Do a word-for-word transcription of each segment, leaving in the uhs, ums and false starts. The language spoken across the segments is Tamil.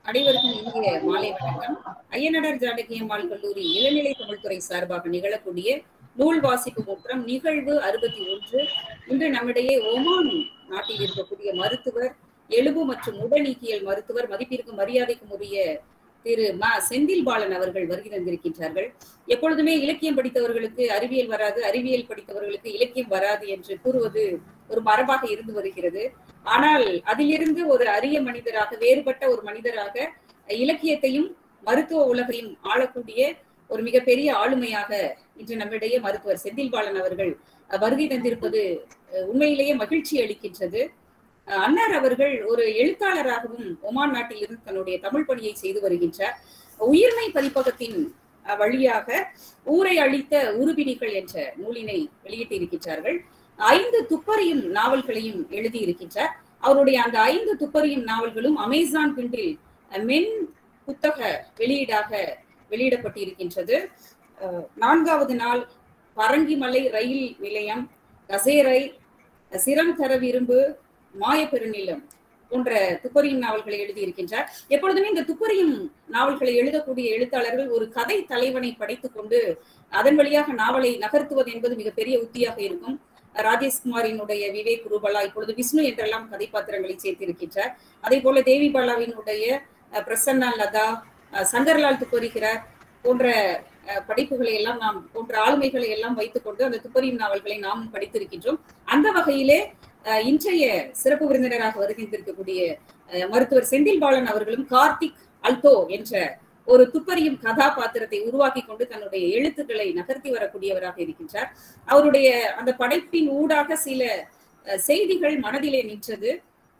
அனைவருக்கும் இனிய மாலை வணக்கம். ஐயனார் ஜானகி அம்மாள் கல்லூரி இளநிலை தமிழ்துறை சார்பாக நிகழக்கூடிய நூல் வாசிப்பு முற்றம் நிகழ்வு அறுபத்தி ஒன்று. இன்று நம்மிடையே ஒமான் நாட்டில் இருக்கக்கூடிய மருத்துவர், எலும்பு மற்றும் உடனீக்கியல் மருத்துவர், மதிப்பிற்கும் மரியாதைக்கும் உரிய திரு ம செந்தில் பாலன் அவர்கள் வருகை தந்திருக்கின்றார்கள். எப்பொழுதுமே இலக்கியம் படித்தவர்களுக்கு அறிவியல் வராது, அறிவியல் படித்தவர்களுக்கு இலக்கியம் வராது என்று கூறுவது ஒரு மரபாக இருந்து வருகிறது. ஆனால் அதிலிருந்து ஒரு அரிய மனிதராக, வேறுபட்ட ஒரு மனிதராக, இலக்கியத்தையும் மருத்துவ உலகையும் ஆளக்கூடிய ஒரு மிகப்பெரிய ஆளுமையாக இன்று நம்மிடையே மருத்துவர் செந்தில் பாலன் அவர்கள் வருகை தந்திருப்பது உண்மையிலேயே மகிழ்ச்சி அளிக்கின்றது. அன்னார் அவர்கள் ஒரு எழுத்தாளராகவும் ஒமான் நாட்டில் இருந்து தன்னுடைய தமிழ் பணியை செய்து வருகின்றார். உயிர்மை பதிப்பகத்தின் வழியாக ஊரை அளித்த உருபினிகள் என்ற நூலினை வெளியிட்டிருக்கின்றார்கள். ஐந்து துப்பறியும் நாவல்களையும் எழுதியிருக்கின்றார். அவருடைய அந்த ஐந்து துப்பறியும் நாவல்களும் அமேசான் கிண்டில் மென் புத்தக வெளியீடாக வெளியிடப்பட்டிருக்கின்றது. நான்காவது நாள் பரங்கிமலை ரயில் நிலையம், கசேரை, சிரம் தர விரும்பு, மாய பெருநிலம் போன்ற துப்பறியும் நாவல்களை எழுதியிருக்கின்றார். எப்பொழுதுமே இந்த துப்பறியும் நாவல்களை எழுதக்கூடிய எழுத்தாளர்கள் ஒரு கதை தலைவனை படைத்துக் கொண்டு அதன் வழியாக நாவலை நகர்த்துவது என்பது மிகப்பெரிய உத்தியாக இருக்கும். ராஜேஷ்குமாரினுடைய விவேக் ரூபலா இப்பொழுது விஷ்ணு என்றெல்லாம் கதைப்பாத்திரங்களை சேர்த்திருக்கின்றார். அதே போல தேவி பாலாவினுடைய பிரசன்னா லதா, சங்கர்லால் துப்பறிகிறார் போன்ற படைப்புகளை எல்லாம் நாம் போன்ற ஆளுமைகளை எல்லாம் வைத்துக் கொண்டு அந்த துப்பறியும் நாவல்களை நாம் படித்திருக்கின்றோம். அந்த வகையிலே இன்றைய சிறப்பு விருந்தினராக வருகின்றிருக்கக்கூடிய மருத்துவர் செந்தில் பாலன் அவர்களும் கார்த்திக் அல்தோ என்ற ஒரு துப்பறியும் கதாபாத்திரத்தை உருவாக்கி கொண்டு தன்னுடைய எழுத்துக்களை நகர்த்தி வரக்கூடியவராக இருக்கின்றார். அவருடைய அந்த படைப்பின் ஊடாக சில செய்திகள் மனதிலே நின்றது.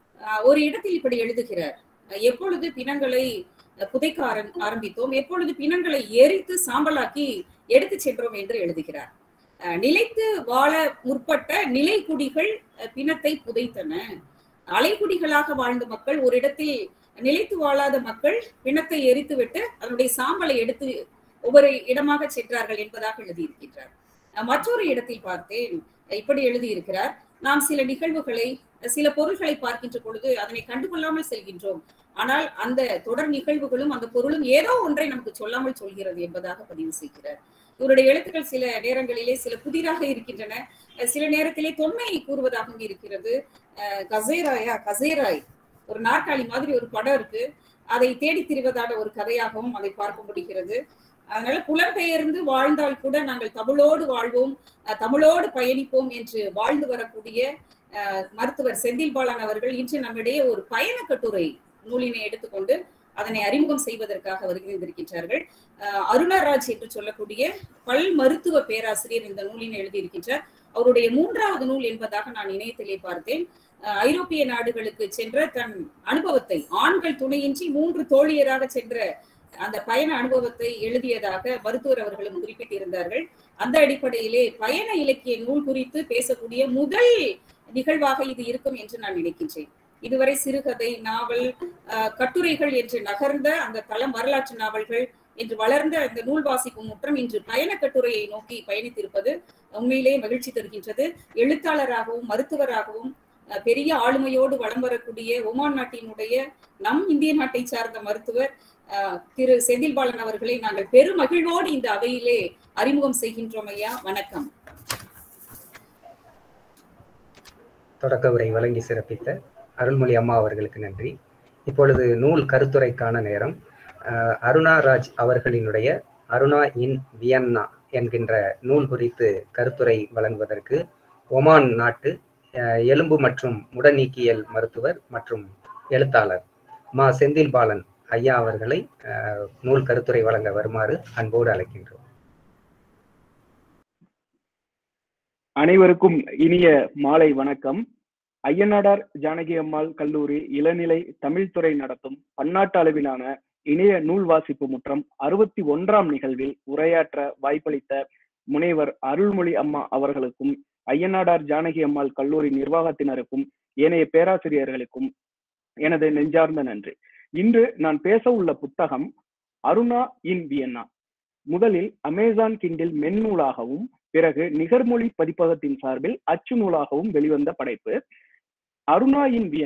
ஒரு இடத்தில் இப்படி எழுதுகிறார்: எப்பொழுது பிணங்களை புதைக்க ஆரம்பித்தோம், எப்பொழுது பிணங்களை எரித்து சாம்பலாக்கி எடுத்து சென்றோம் என்று எழுதுகிறார். நிலைத்து வாழ முற்பட்ட நிலைக்குடிகள் பிணத்தை புதைத்தன. அலைக்குடிகளாக வாழ்ந்த மக்கள் ஒரு இடத்தில் நிலைத்து வாழாத மக்கள் பிணத்தை எரித்துவிட்டு அதனுடைய சாம்பலை எடுத்து ஒவ்வொரு இடமாக சென்றார்கள் என்பதாக எழுதியிருக்கின்றார். மற்றொரு இடத்தில் பார்த்தேன், இப்படி எழுதியிருக்கிறார்: நாம் சில நிகழ்வுகளை, சில பொருள்களை பார்க்கின்ற பொழுது அதனை கண்டுகொள்ளாமல் செல்கின்றோம். ஆனால் அந்த தொடர் நிகழ்வுகளும் அந்த பொருளும் ஏதோ ஒன்றை நமக்கு சொல்லாமல் சொல்கிறது என்பதாக பதிவு செய்கிறார். இவருடைய எழுத்துக்கள் சில நேரங்களிலே சில புதிராக இருக்கின்றன, சில நேரத்திலே தொன்மையை கூறுவதாகவும் இருக்கிறது. கசேராயா கசேராய் ஒரு நாற்காலி மாதிரி ஒரு படம் இருக்கு, அதை தேடி திரிவதான ஒரு கதையாகவும் அதை பார்க்க முடிகிறது. அதனால புலம்பெயர்ந்து வாழ்ந்தால் கூட நாங்கள் தமிழோடு வாழ்வோம், தமிழோடு பயணிப்போம் என்று வாழ்ந்து வரக்கூடிய மருத்துவர் செந்தில் பாலன் அவர்கள் இன்று நம்மிடையே ஒரு பயண கட்டுரை நூலினை எடுத்துக்கொண்டு அதனை அறிமுகம் செய்வதற்காக வருகின்றிருக்கின்றார்கள். அருணராஜ் என்று சொல்லக்கூடிய பல் மருத்துவ பேராசிரியர் இந்த நூலினை எழுதியிருக்கின்றார். அவருடைய மூன்றாவது நூல் என்பதாக நான் இணையத்திலே பார்த்தேன். ஐரோப்பிய நாடுகளுக்கு சென்ற தன் அனுபவத்தை, ஆண்கள் துணையின்றி மூன்று தோழியராக சென்ற அந்த பயண அனுபவத்தை எழுதியதாக மருத்துவர் அவர்களும் குறிப்பிட்டிருந்தார்கள். அந்த அடிப்படையிலே பயண இலக்கிய நூல் குறித்து பேசக்கூடிய முதல் நிகழ்வாக இது இருக்கும் என்று நான் நினைக்கின்றேன். இதுவரை சிறுகதை, நாவல், கட்டுரைகள் என்று நகர்ந்த அந்த தளம் வரலாற்று நாவல்கள் என்று வளர்ந்த இந்த நூல் வாசிப்பு முற்றம் இன்று பயண கட்டுரையை நோக்கி பயணித்திருப்பது உண்மையிலேயே மகிழ்ச்சி தருகின்றது. எழுத்தாளராகவும் மருத்துவராகவும் பெரிய ஆளுமையோடு வலம் வரக்கூடிய ஒமான் நாட்டினுடைய நம் இந்திய நாட்டை சார்ந்த மருத்துவர் திரு செந்தில் பாலன் அவர்களை நாங்கள் பெரும் மகிழ்வோடு இந்த அவையிலே அறிமுகம் செய்கின்றோம். ஐயா, வணக்கம். தொடக்க உரை வழங்கி சிறப்பித்த அருள்மொழி அம்மா அவர்களுக்கு நன்றி. இப்பொழுது நூல் கருத்துரைக்கான நேரம். அருணா ராஜ் அவர்களினுடைய அருணா இன் வியன்னா என்கின்ற நூல் குறித்து கருத்துரை வழங்குவதற்கு ஒமான் நாட்டு எலும்பு மற்றும் உடனீக்கியல் மருத்துவர் மற்றும் எழுத்தாளர் மா செந்தில் பாலன் ஐயா அவர்களை நூல் கருத்துரை வழங்க வருமாறு அன்போடு அழைக்கின்றோம். அனைவருக்கும் இனிய மாலை வணக்கம். ஐயனார் ஜானகி அம்மாள் கல்லூரி இளநிலை தமிழ்துறை நடத்தும் பன்னாட்டு அளவிலான இணைய நூல் வாசிப்பு முற்றம் அறுபத்தி ஒன்றாம் நிகழ்வில் உரையாற்ற வாய்ப்பளித்த முனைவர் அருள்மொழி அம்மா அவர்களுக்கும் ஐயனார் ஜானகி அம்மாள் கல்லூரி நிர்வாகத்தினருக்கும் ஏனைய பேராசிரியர்களுக்கும் எனது நெஞ்சார்ந்த நன்றி. இன்று நான் பேச உள்ள புத்தகம் அருணா இன் வியன்னா. முதலில் அமேசான் கிண்டில் மென்னூலாகவும் பிறகு நிகர்மொழி பதிப்பகத்தின் சார்பில் அச்சு நூலாகவும் வெளிவந்த படைப்பு. அருணா இன் வியன்னா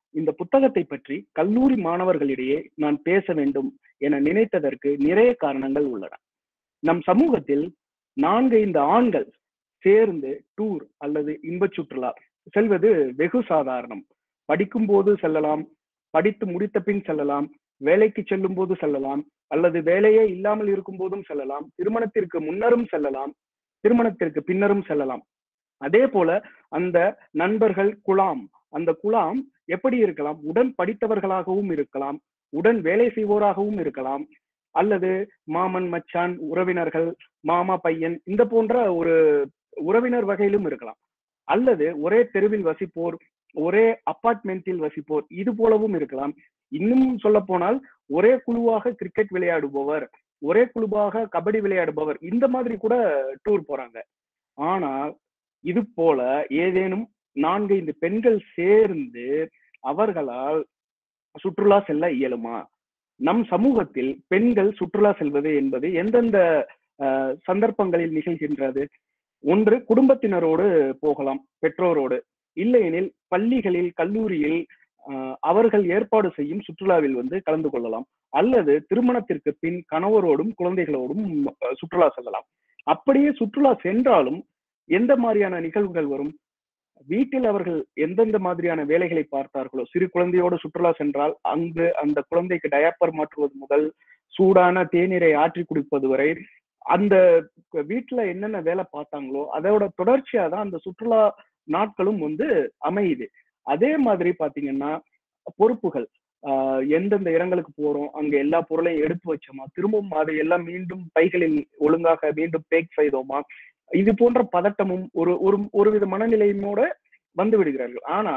இந்த புத்தகத்தை பற்றி கல்லூரி மாணவர்களிடையே நான் பேச வேண்டும் என நினைத்ததற்கு நிறைய காரணங்கள் உள்ளன. நம் சமூகத்தில் நான்கைந்து ஆண்கள் சேர்ந்து டூர் அல்லது இன்ப சுற்றுலா செல்வது வெகு சாதாரணம். படிக்கும் போது செல்லலாம், படித்து முடித்த பின் செல்லலாம், வேலைக்கு செல்லும் போது செல்லலாம், அல்லது வேலையே இல்லாமல் இருக்கும் போதும் செல்லலாம், திருமணத்திற்கு முன்னரும் செல்லலாம், திருமணத்திற்கு பின்னரும் செல்லலாம். அதே போல அந்த நண்பர்கள் குழாம், அந்த குழாம் எப்படி இருக்கலாம்? உடன் படித்தவர்களாகவும் இருக்கலாம், உடன் வேலை செய்வோராகவும் இருக்கலாம், அல்லது மாமன் மச்சான் உறவினர்கள், மாமா பையன், இந்த போன்ற ஒரு உறவினர் வகையிலும் இருக்கலாம், அல்லது ஒரே தெருவில் வசிப்போர், ஒரே அபார்ட்மெண்டில் வசிப்போர், இது போலவும் இருக்கலாம். இன்னும் சொல்ல போனால் ஒரே குழுவாக கிரிக்கெட் விளையாடுபவர், ஒரே குழுவாக கபடி விளையாடுபவர், இந்த மாதிரி கூட டூர் போறாங்க. ஆனால் இது போல ஏதேனும் நான்கைந்து பெண்கள் சேர்ந்து அவர்களால் சுற்றுலா செல்ல இயலுமா? நம் சமூகத்தில் பெண்கள் சுற்றுலா செல்வது என்பது எந்தெந்த சந்தர்ப்பங்களில் நிகழ்கின்றது? ஒன்று, குடும்பத்தினரோடு போகலாம், பெற்றோரோடு. இல்லையெனில் பள்ளிகளில், கல்லூரியில் அவர்கள் ஏற்பாடு செய்யும் சுற்றுலாவில் வந்து கலந்து கொள்ளலாம், அல்லது திருமணத்திற்கு பின் கணவரோடும் குழந்தைகளோடும் சுற்றுலா செல்லலாம். அப்படியே சுற்றுலா சென்றாலும் எந்த மாதிரியான நிகழ்வுகள் வரும்? வீட்டில் அவர்கள் எந்தெந்த மாதிரியான வேலைகளை பார்த்தார்களோ, சிறு குழந்தையோடு சுற்றுலா சென்றால் அங்கு அந்த குழந்தைக்கு டயப்பர் மாற்றுவது முதல் சூடான தேநீரை ஆற்றி குடிப்பது வரை அந்த வீட்டுல என்னென்ன வேலை பார்த்தாங்களோ அதோட தொடர்ச்சியா தான் அந்த சுற்றுலா நாட்களும் வந்து அமையுது. அதே மாதிரி பாத்தீங்கன்னா பொறுப்புகள், ஆஹ் எந்தெந்த இடங்களுக்கு போறோம், அங்க எல்லா பொருளையும் எடுத்து வச்சோமா, திரும்பவும் அதை எல்லாம் மீண்டும் பைகளில் ஒழுங்காக மீண்டும் பேக் செய்தோமா, இது போன்ற பதட்டமும் ஒரு ஒரு ஒருவித மனநிலையோட வந்து விடுகிறார்கள். ஆனா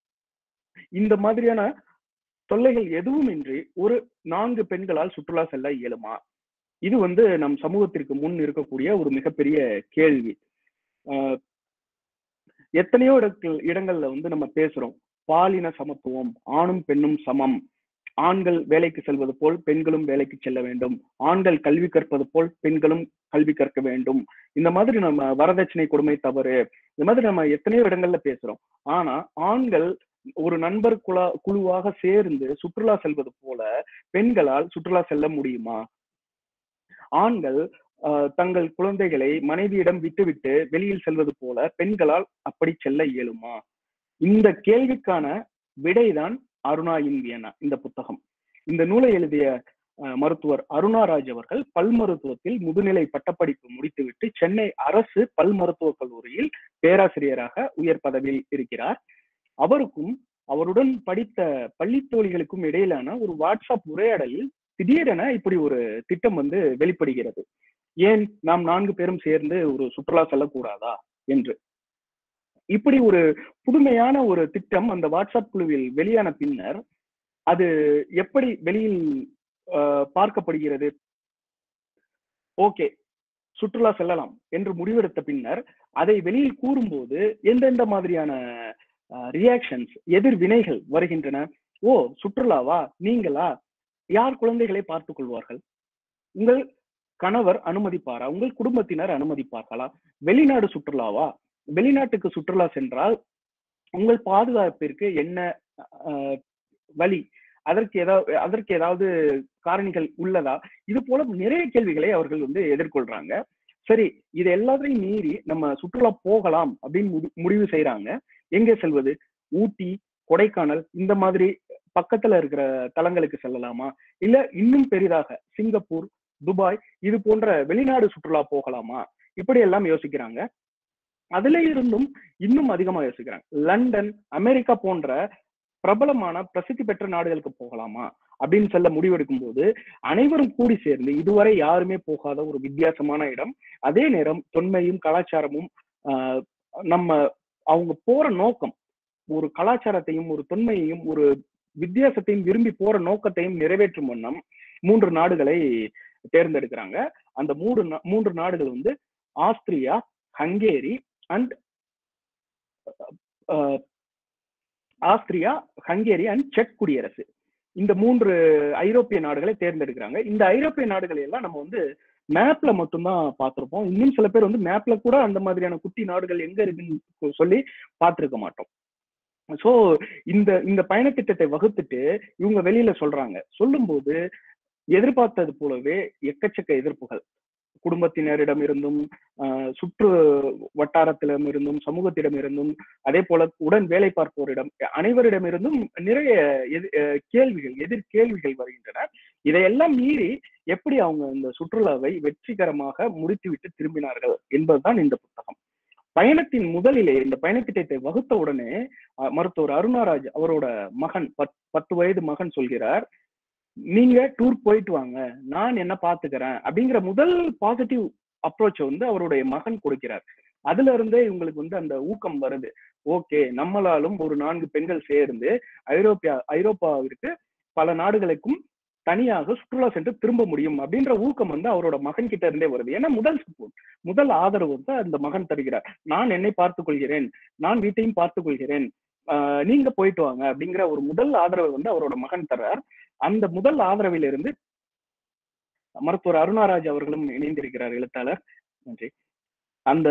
இந்த மாதிரியான தொல்லைகள் எதுவும் இன்றி ஒரு நான்கு பெண்களால் சுற்றுலா செல்ல இயலுமா? இது வந்து நம் சமூகத்திற்கு முன் இருக்கக்கூடிய ஒரு மிகப்பெரிய கேள்வி. ஆஹ் எத்தனையோ இடங்கள் இடங்கள்ல வந்து நம்ம பேசுறோம், பாலின சமத்துவம், ஆணும் பெண்ணும் சமம், ஆண்கள் வேலைக்கு செல்வது போல் பெண்களும் வேலைக்கு செல்ல வேண்டும், ஆண்கள் கல்வி கற்பது போல் பெண்களும் கல்வி கற்க வேண்டும், இந்த மாதிரி நம்ம வரதட்சணை கொடுமை தவறு, இந்த மாதிரி நம்ம எத்தனையோ இடங்கள்ல பேசுறோம். ஆனா ஆண்கள் ஒரு நண்பர் குழா குழுவாக சேர்ந்து சுற்றுலா செல்வது போல பெண்களால் சுற்றுலா செல்ல முடியுமா? ஆண்கள் ஆஹ் தங்கள் குழந்தைகளை மனைவியிடம் விட்டுவிட்டு வெளியில் செல்வது போல பெண்களால் அப்படி செல்ல இயலுமா? இந்த கேள்விக்கான விடைதான் அருணா இன் வியன்னா இந்த புத்தகம். இந்த நூலை எழுதிய மருத்துவர் அருணாராஜ் அவர்கள் பல் மருத்துவத்தில் முதுநிலை பட்டப்படிப்பு முடித்துவிட்டு சென்னை அரசு பல் மருத்துவக் கல்லூரியில் பேராசிரியராக உயர் பதவியில் இருக்கிறார். அவருக்கும் அவருடன் படித்த பள்ளி தோழிகளுக்கும் இடையிலான ஒரு வாட்ஸ்அப் உரையாடலில் திடீரென இப்படி ஒரு திட்டம் வந்து வெளிப்படுகிறது. ஏன் நாம் நான்கு பேரும் சேர்ந்து ஒரு சுற்றுலா செல்லக்கூடாதா என்று. இப்படி ஒரு புதுமையான ஒரு திட்டம் அந்த வாட்ஸ்அப் குழுவில் வெளியான பின்னர் அது எப்படி வெளியில் பார்க்கப்படுகிறது? ஓகே, சுற்றுலா செல்லலாம் என்று முடிவெடுத்த பின்னர் அதை வெளியில் கூறும்போது எந்தெந்த மாதிரியான ரியாக்ஷன்ஸ், எதிர்வினைகள் வருகின்றன? ஓ, சுற்றுலாவா, நீங்களா? யார் குழந்தைகளை பார்த்துக் கொள்வார்கள்? உங்கள் கணவர் அனுமதிப்பாரா? உங்கள் குடும்பத்தினர் அனுமதிப்பார்களா? வெளிநாடு சுற்றுலாவா? வெளிநாட்டுக்கு சுற்றுலா சென்றால் உங்கள் பாதுகாப்பிற்கு என்ன வழி? அதற்கு ஏதாவது அதற்கு ஏதாவது காரணிகள் உள்ளதா? இது போல நிறைய கேள்விகளை அவர்கள் வந்து எதிர்கொள்றாங்க. சரி, இது எல்லாத்தையும் மீறி நம்ம சுற்றுலா போகலாம் அப்படின்னு முடிவு செய்யறாங்க. எங்கே செல்வது? ஊட்டி, கொடைக்கானல் இந்த மாதிரி பக்கத்துல இருக்கிற தலங்களுக்கு செல்லலாமா, இல்ல இன்னும் பெரிதாக சிங்கப்பூர், துபாய் இது போன்ற வெளிநாடு சுற்றுலா போகலாமா? இப்படி எல்லாம் யோசிக்கிறாங்க. அதுல இருந்தும் இன்னும் அதிகமா யோசிக்கிறாங்க. லண்டன், அமெரிக்கா போன்ற பிரபலமான பிரசித்தி பெற்ற நாடுகளுக்கு போகலாமா அப்படின்னு சொல்ல முடிவெடுக்கும் போது அனைவரும் கூடி சேர்ந்து இதுவரை யாருமே போகாத ஒரு வித்தியாசமான இடம், அதே நேரம் தொன்மையும் கலாச்சாரமும் ஆஹ் நம்ம அவங்க போற நோக்கம், ஒரு கலாச்சாரத்தையும் ஒரு தொன்மையையும் ஒரு வித்தியாசத்தையும் விரும்பி போற நோக்கத்தையும் நிறைவேற்றும் வண்ணம் மூன்று நாடுகளை தேர்ந்தெடுக்கிறாங்க. அந்த மூன்று மூன்று நாடுகள் வந்து Austria, Hungary and Austria, Hungary and செக் குடியரசு. இந்த மூன்று ஐரோப்பிய நாடுகளை தேர்ந்தெடுக்கிறாங்க. இந்த ஐரோப்பிய நாடுகளை எல்லாம் நம்ம வந்து மேப்ல மட்டும்தான் பார்த்திருப்போம். இன்னும் சில பேர் வந்து மேப்ல கூட அந்த மாதிரியான குட்டி நாடுகள் எங்க இருக்குன்னு சொல்லி பார்த்திருக்க மாட்டோம். சோ இந்த இந்த பயணத்திட்டத்தை வகுத்துட்டு இவங்க வெளியில சொல்றாங்க. சொல்லும் போது எதிர்பார்த்தது போலவே எக்கச்சக்க எதிர்ப்புகள் குடும்பத்தினரிடம் இருந்தும், ஆஹ் சுற்று வட்டாரத்திடம் இருந்தும், சமூகத்திடம் இருந்தும், அதே போல உடன் வேலை பார்ப்போரிடம், அனைவரிடமிருந்தும் நிறைய எதி கேள்விகள் எதிர் கேள்விகள் வருகின்றன. இதையெல்லாம் மீறி எப்படி அவங்க இந்த சுற்றுலாவை வெற்றிகரமாக முடித்துவிட்டு திரும்பினார்கள் என்பதுதான் இந்த புத்தகம். பயணத்தின் முதலிலே இந்த பயணத்திட்டத்தை வகுத்த உடனே மருத்துவர் அருணாராஜ் அவரோட மகன் பத் பத்து வயது மகன் சொல்கிறார், நீங்க டூர் போயிட்டு வாங்க, நான் என்ன பாத்துக்கிறேன் அப்படிங்கிற முதல் பாசிட்டிவ் அப்ரோச் வந்து அவருடைய மகன் கொடுக்கிறார். அதுல இருந்தே இவங்களுக்கு வந்து அந்த ஊக்கம் வருது. ஓகே, நம்மளாலும் ஒரு நான்கு பெண்கள் சேர்ந்து ஐரோப்பியா ஐரோப்பாவிற்கு பல நாடுகளுக்கும் தனியாக சுற்றுலா சென்று திரும்ப முடியும் அப்படின்ற ஊக்கம் வந்து அவரோட மகன் கிட்ட இருந்தே வருது. ஏன்னா முதல் சப்போர்ட், முதல் ஆதரவு வந்து அந்த மகன் தருகிறார். நான் என்னை பார்த்துக் கொள்கிறேன், நான் வீட்டையும் பார்த்துக் கொள்கிறேன், ஆஹ் நீங்க போயிட்டு வாங்க அப்படிங்கிற ஒரு முதல் ஆதரவை வந்து அவரோட மகன் தர்றார். அந்த முதல் ஆதரவிலிருந்து மருத்துவர் அருணாராஜ் அவர்களும் இணைந்திருக்கிறார், எழுத்தாளர். நன்றி. அந்த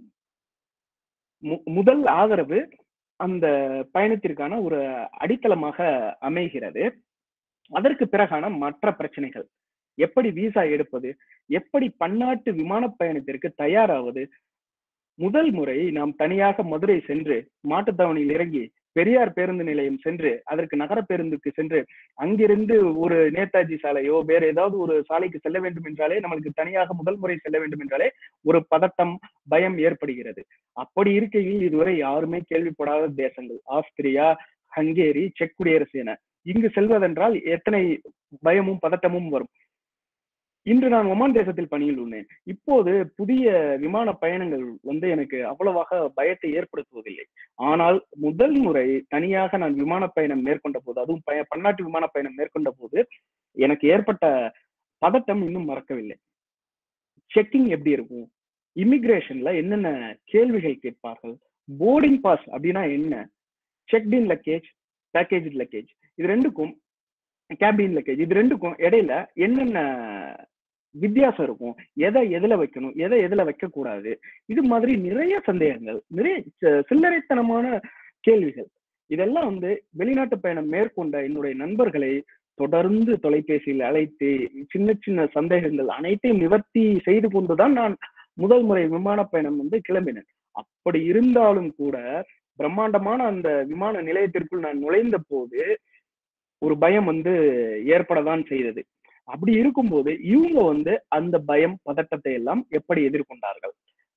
முதல் ஆதரவு அந்த பயணத்திற்கான ஒரு அடித்தளமாக அமைகிறது. அதற்கு பிறகான மற்ற பிரச்சனைகள், எப்படி விசா எடுப்பது, எப்படி பன்னாட்டு விமான பயணத்திற்கு தயாராவது. முதல் முறை நாம் தனியாக மதுரை சென்று மாட்டுத்தாவணியில் இறங்கி பெரியார் பேருந்து நிலையம் சென்று அதற்கு நகர பேருந்துக்கு சென்று அங்கிருந்து ஒரு நேதாஜி சாலையோ வேற ஏதாவது ஒரு சாலைக்கு செல்ல வேண்டும் என்றாலே நம்மளுக்கு தனியாக முதல் முறை செல்ல வேண்டும் என்றாலே ஒரு பதட்டம், பயம் ஏற்படுகிறது. அப்படி இருக்கையில் இதுவரை யாருமே கேள்விப்படாத தேசங்கள் ஆஸ்திரியா, ஹங்கேரி, செக் குடியரசு என இங்கு செல்வதென்றால் எத்தனை பயமும் பதட்டமும் வரும். இன்று நான் ஒமான் தேசத்தில் பணியில் உள்ளேன். இப்போது புதிய விமான பயணங்கள் வந்து எனக்கு அவ்வளவாக பயத்தை ஏற்படுத்துவதில்லை. ஆனால் முதல் முறை தனியாக நான் விமான பயணம் மேற்கொண்ட போது, அதுவும் பய பன்னாட்டு விமான பயணம் மேற்கொண்ட போது எனக்கு ஏற்பட்ட பதட்டம் இன்னும் மறக்கவில்லை. செக்கிங் எப்படி இருக்கும், இமிகிரேஷன்ல என்னென்ன கேள்விகள் கேட்பார்கள், போர்டிங் பாஸ் அப்படின்னா என்ன, செக்இன் லக்கேஜ், பேக்கேஜ் லக்கேஜ், இது ரெண்டுக்கும் கேபின் லக்கேஜ், இது ரெண்டுக்கும் இடையில என்னென்ன வித்தியாசம் இருக்கும், எதை எதுல வைக்கணும், எதை எதுல வைக்க கூடாது, இது மாதிரி நிறைய சந்தேகங்கள், நிறைய சில்லறைத்தனமான கேள்விகள். இதெல்லாம் வந்து வெளிநாட்டு பயணம் மேற்கொண்ட என்னுடைய நண்பர்களை தொடர்ந்து தொலைபேசியில் அழைத்து சின்ன சின்ன சந்தேகங்கள் அனைத்தையும் நிவர்த்தி செய்து கொண்டுதான் நான் முதல் முறை விமான பயணம் வந்து கிளம்பினேன். அப்படி இருந்தாலும் கூட பிரம்மாண்டமான அந்த விமான நிலையத்திற்குள் நான் நுழைந்த போது ஒரு பயம் வந்து ஏற்படதான் செய்தது. அப்படி இருக்கும்போது இவங்க வந்து அந்த பயம், பதட்டத்தை எல்லாம் எப்படி எதிர்கொண்டார்கள்,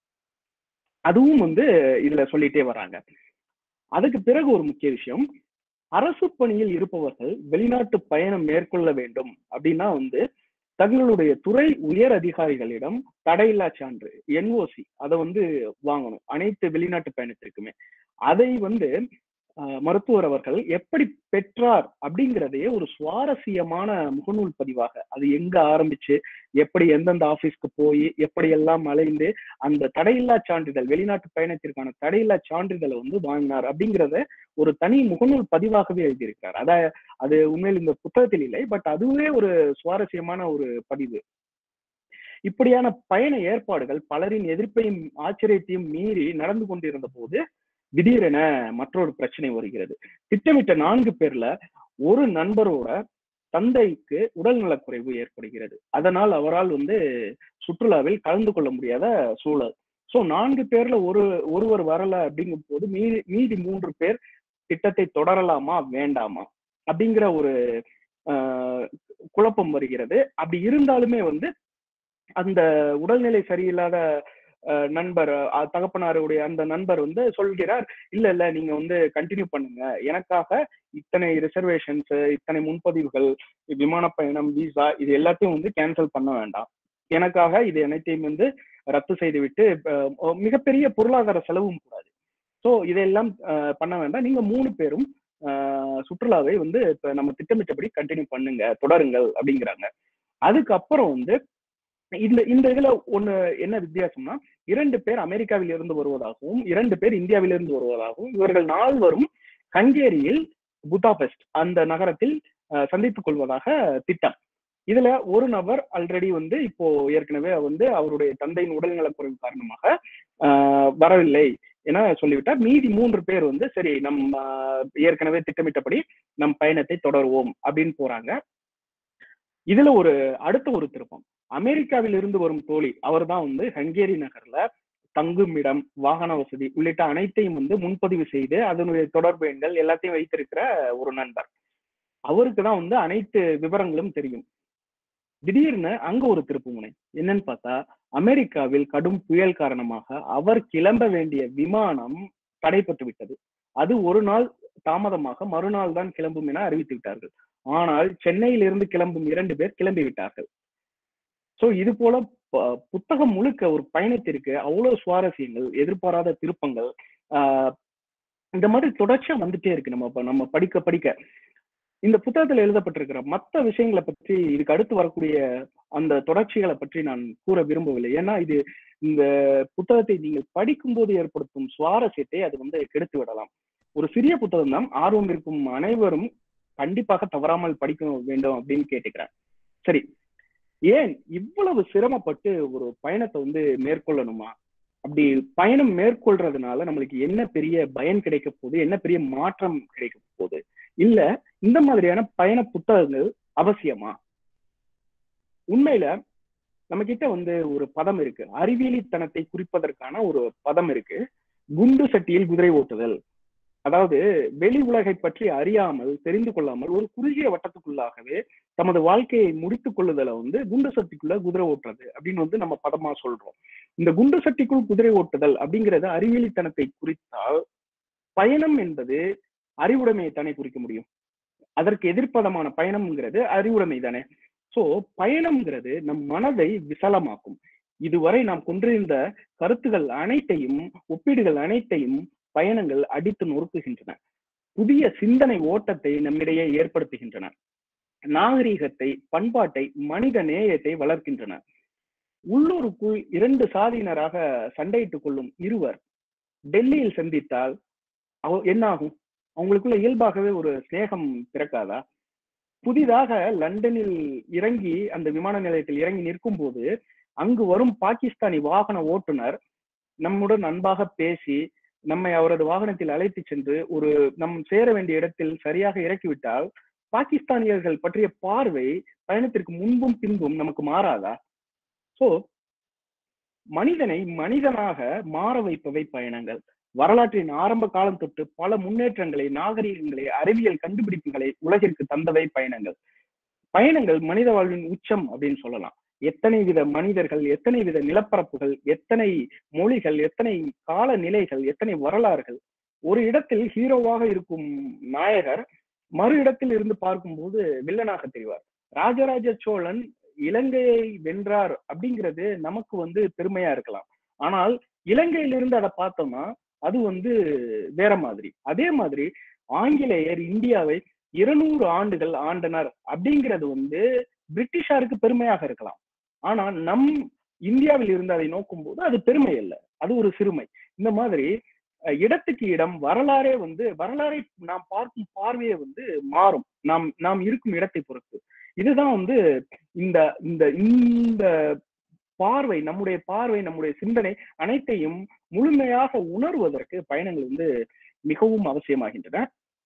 அதுவும் வந்து இதுல சொல்லிட்டே வராங்க. அதுக்கு பிறகு ஒரு முக்கிய விஷயம், அரசு பணியில் இருப்பவர்கள் வெளிநாட்டு பயணம் மேற்கொள்ள வேண்டும் அப்படின்னா வந்து தங்களுடைய துறை உயர் அதிகாரிகளிடம் தடையில்லா சான்று என்ஓசி அதை வந்து வாங்கணும் அனைத்து வெளிநாட்டு பயணத்திற்குமே. அதை வந்து மருத்துவர் அவர்கள் எப்படி பெற்றார் அப்படிங்கிறதையே ஒரு சுவாரஸ்யமான முகநூல் பதிவாக, அது எங்க ஆரம்பிச்சு எப்படி எந்தெந்த ஆபீஸ்க்கு போய் எப்படி எல்லாம் அலைந்து அந்த தடையில்லா சான்றிதழ், வெளிநாட்டு பயணத்திற்கான தடையில்லா சான்றிதழை வந்து வாங்கினார் அப்படிங்கிறத ஒரு தனி முகநூல் பதிவாகவே எழுதியிருக்கிறார். அத அது உண்மையில் இந்த புத்தகத்தில் இல்லை, பட் அதுவே ஒரு சுவாரஸ்யமான ஒரு பதிவு. இப்படியான பயண ஏற்பாடுகள் பலரின் எதிர்ப்பையும் ஆச்சரியத்தையும் மீறி நடந்து கொண்டிருந்த போது திடீரென மற்றொரு பிரச்சனை வருகிறது. திட்டமிட்ட நான்கு பேர்ல ஒரு நண்பரோட தந்தைக்கு உடல் நலக்குறைவு ஏற்படுகிறது. அதனால் அவரால் வந்து சுற்றுலாவில் கலந்து கொள்ள முடியாத சூழல். சோ நான்கு பேர்ல ஒரு ஒருவர் வரல அப்படிங்கும் போது மீதி மீதி மூன்று பேர் திட்டத்தை தொடரலாமா வேண்டாமா அப்படிங்கிற ஒரு ஆஹ் குழப்பம் வருகிறது. அப்படி இருந்தாலுமே வந்து அந்த உடல்நிலை சரியில்லாத நண்பர், தகப்பனாருடைய அந்த நண்பர் வந்து சொல்கிறார், இல்ல இல்ல நீங்க வந்து கண்டினியூ பண்ணுங்க, எனக்காக இத்தனை ரிசர்வேஷன்ஸ், இத்தனை முன்பதிவுகள், விமான பயணம், விசா இது எல்லாத்தையும் வந்து கேன்சல் பண்ண வேண்டாம், எனக்காக இது அனைத்தையும் வந்து ரத்து செய்து விட்டு மிகப்பெரிய பொருளாதார செலவும் கூடாது, ஸோ இதெல்லாம் பண்ண வேண்டாம், நீங்க மூணு பேரும் ஆஹ் சுற்றுலாவை வந்து இப்ப நம்ம திட்டமிட்டபடி கண்டினியூ பண்ணுங்க, தொடருங்கள் அப்படிங்கிறாங்க. அதுக்கப்புறம் வந்து இந்த இந்த இதுல ஒண்ணு என்ன வித்தியாசம்னா, இரண்டு பேர் அமெரிக்காவில் இருந்து வருவதாகவும் இரண்டு பேர் இந்தியாவிலிருந்து வருவதாகவும் இவர்கள் நால்வரும் ஹங்கேரியில் புதாபெஸ்ட் அந்த நகரத்தில் சந்தித்துக் கொள்வதாக திட்டம். இதுல ஒரு நபர் ஆல்ரெடி வந்து இப்போ ஏற்கனவே வந்து அவருடைய தந்தையின் உடல்நலக்குறைவு காரணமாக ஆஹ் வரவில்லை, என சொல்லிவிட்டார். மீதி மூன்று பேர் வந்து சரி நம்ம ஏற்கனவே திட்டமிட்டபடி நம் பயணத்தை தொடருவோம் அப்படின்னு போறாங்க. இதுல ஒரு அடுத்த ஒரு திருப்பம், அமெரிக்காவில் இருந்து வரும் தோழி அவர் தான் வந்து ஹங்கேரி நகர்ல தங்குமிடம், வாகன வசதி உள்ளிட்ட அனைத்தையும் வந்து முன்பதிவு செய்து அதனுடைய தொடர்பு எண்கள் எல்லாத்தையும் வைத்திருக்கிற ஒரு நண்பர். அவருக்கு தான் வந்து அனைத்து விவரங்களும் தெரியும். திடீர்னு அங்க ஒரு திருப்பு முனை என்னன்னு பார்த்தா, அமெரிக்காவில் கடும் புயல் காரணமாக அவர் கிளம்ப வேண்டிய விமானம் தடைப்பட்டு விட்டது. அது ஒரு நாள் தாமதமாக மறுநாள் தான் கிளம்பும் என அறிவித்து விட்டார்கள். ஆனால் சென்னையில் இருந்து கிளம்பும் இரண்டு பேர் கிளம்பி விட்டார்கள். சோ இது போல புத்தகம் முழுக்க ஒரு பயணத்திற்கு அவ்வளவு சுவாரஸ்யங்கள், எதிர்பாராத திருப்பங்கள், ஆஹ் இந்த மாதிரி தொடர்ச்சியா வந்துட்டே இருக்கு. நம்ம நம்ம படிக்க படிக்க இந்த புத்தகத்துல எழுதப்பட்டிருக்கிற மற்ற விஷயங்களை பற்றி, இதுக்கு அடுத்து வரக்கூடிய அந்த தொடர்ச்சிகளை பற்றி நான் கூற விரும்பவில்லை. ஏன்னா இது இந்த புத்தகத்தை நீங்கள் படிக்கும் போது ஏற்படுத்தும் சுவாரஸ்யத்தை அது வந்து கெடுத்து விடலாம். ஒரு சிறிய புத்தகம் தான், ஆர்வம் இருக்கும் அனைவரும் கண்டிப்பாக தவறாமல் படிக்க வேண்டும் அப்படின்னு கேட்டுக்கிறேன். சரி, ஏன் இவ்வளவு சிரமப்பட்டு ஒரு பயணத்தை வந்து மேற்கொள்ளணுமா? அப்படி பயணம் மேற்கொள்றதுனால நம்மளுக்கு என்ன பெரிய பயன் கிடைக்க போகுது, என்ன பெரிய மாற்றம் கிடைக்க போகுது, இல்ல இந்த மாதிரியான பயண புத்தகங்கள் அவசியமா? உண்மையில நம்ம கிட்ட வந்து ஒரு பதம் இருக்கு, அறிவியலித்தனத்தை குறிப்பதற்கான ஒரு பதம் இருக்கு, குண்டு சட்டியில் குதிரை ஓட்டுதல். அதாவது வெளி உலகை பற்றி அறியாமல், தெரிந்து கொள்ளாமல் ஒரு குறுகிய வட்டத்துக்குள்ளாகவே தமது வாழ்க்கையை முடித்துக் கொள்ளுதலை வந்து குண்டு சட்டிக்குள்ள குதிரை ஓட்டுறது அப்படின்னு வந்து நம்ம பதமா சொல்றோம். இந்த குண்டு சட்டிக்குள் குதிரை ஓட்டுதல் அப்படிங்கிறது அறிவியலித்தனத்தை குறித்தால், பயணம் என்பது அறிவுடைமையை தானே குறிக்க முடியும். அதற்கு எதிர்ப்பதமான பயணம்ங்கிறது அறிவுடைமை தானே. சோ பயணம்ங்கிறது நம் மனதை விசாலமாக்கும். இதுவரை நாம் கொண்டிருந்த கருத்துகள் அனைத்தையும், ஒப்பீடுகள் அனைத்தையும் பயணங்கள் அடித்து நொறுக்குகின்றன. புதிய சிந்தனை ஓட்டத்தை நம்மிடையே ஏற்படுத்துகின்றன. நாகரீகத்தை, பண்பாட்டை, மனித நேயத்தை வளர்க்கின்றன. உள்ளூருக்குள் இரண்டு சாதியினராக சண்டையிட்டுக் கொள்ளும் இருவர் டெல்லியில் சந்தித்தால் என்ன ஆகும்? அவங்களுக்குள்ள இயல்பாகவே ஒரு சிநேகம் பிறக்காதா? புதிதாக லண்டனில் இறங்கி அந்த விமான நிலையத்தில் இறங்கி நிற்கும் போது அங்கு வரும் பாகிஸ்தானி வாகன ஓட்டுநர் நம்முடன் அன்பாக பேசி நம்மை அவரது வாகனத்தில் அழைத்து சென்று ஒரு நம் சேர வேண்டிய இடத்தில் சரியாக இறக்கிவிட்டால் பாகிஸ்தானியர்கள் பற்றிய பார்வை பயணத்திற்கு முன்பும் பின்பும் நமக்கு மாறாதா? சோ மனிதனை மனிதனாக மாற வைப்பவை பயணங்கள். வரலாற்றின் ஆரம்ப காலம் தொட்டு பல முன்னேற்றங்களை, நாகரீகங்களை, அறிவியல் கண்டுபிடிப்புகளை உலகிற்கு தந்தவை பயணங்கள். பயணங்கள் மனித வாழ்வின் உச்சம் அப்படின்னு சொல்லலாம். எத்தனை வித மனிதர்கள், எத்தனை வித நிலப்பரப்புகள், எத்தனை மொழிகள், எத்தனை கால நிலைகள், எத்தனை வரலாறுகள். ஒரு இடத்தில் ஹீரோவாக இருக்கும் நாயகர் மறு இடத்தில் இருந்து பார்க்கும்போது வில்லனாக தெரிவார். ராஜராஜ சோழன் இலங்கையை வென்றார் அப்படிங்கிறது நமக்கு வந்து பெருமையா இருக்கலாம். ஆனால் இலங்கையிலிருந்து அதை பார்த்தோம்னா அது வந்து வேற மாதிரி. அதே மாதிரி ஆங்கிலேயர் இந்தியாவை இருநூறு ஆண்டுகள் ஆண்டனர் அப்படிங்கிறது வந்து பிரிட்டிஷாருக்கு பெருமையாக இருக்கலாம். ஆனா நம் இந்தியாவில் இருந்து அதை நோக்கும் போது அது பெருமை இல்லை, அது ஒரு சிறுமை. இந்த மாதிரி இடத்துக்கு இடம் வரலாறே வந்து வரலாறை நாம் பார்க்கும் பார்வையை வந்து மாறும், நாம் நாம் இருக்கும் இடத்தை பொறுத்து. இதுதான் வந்து இந்த இந்த இந்த பார்வை, நம்முடைய பார்வை, நம்முடைய சிந்தனை அனைத்தையும் முழுமையாக உணர்வதற்கு பயணங்கள் வந்து மிகவும் அவசியமாகின்றன.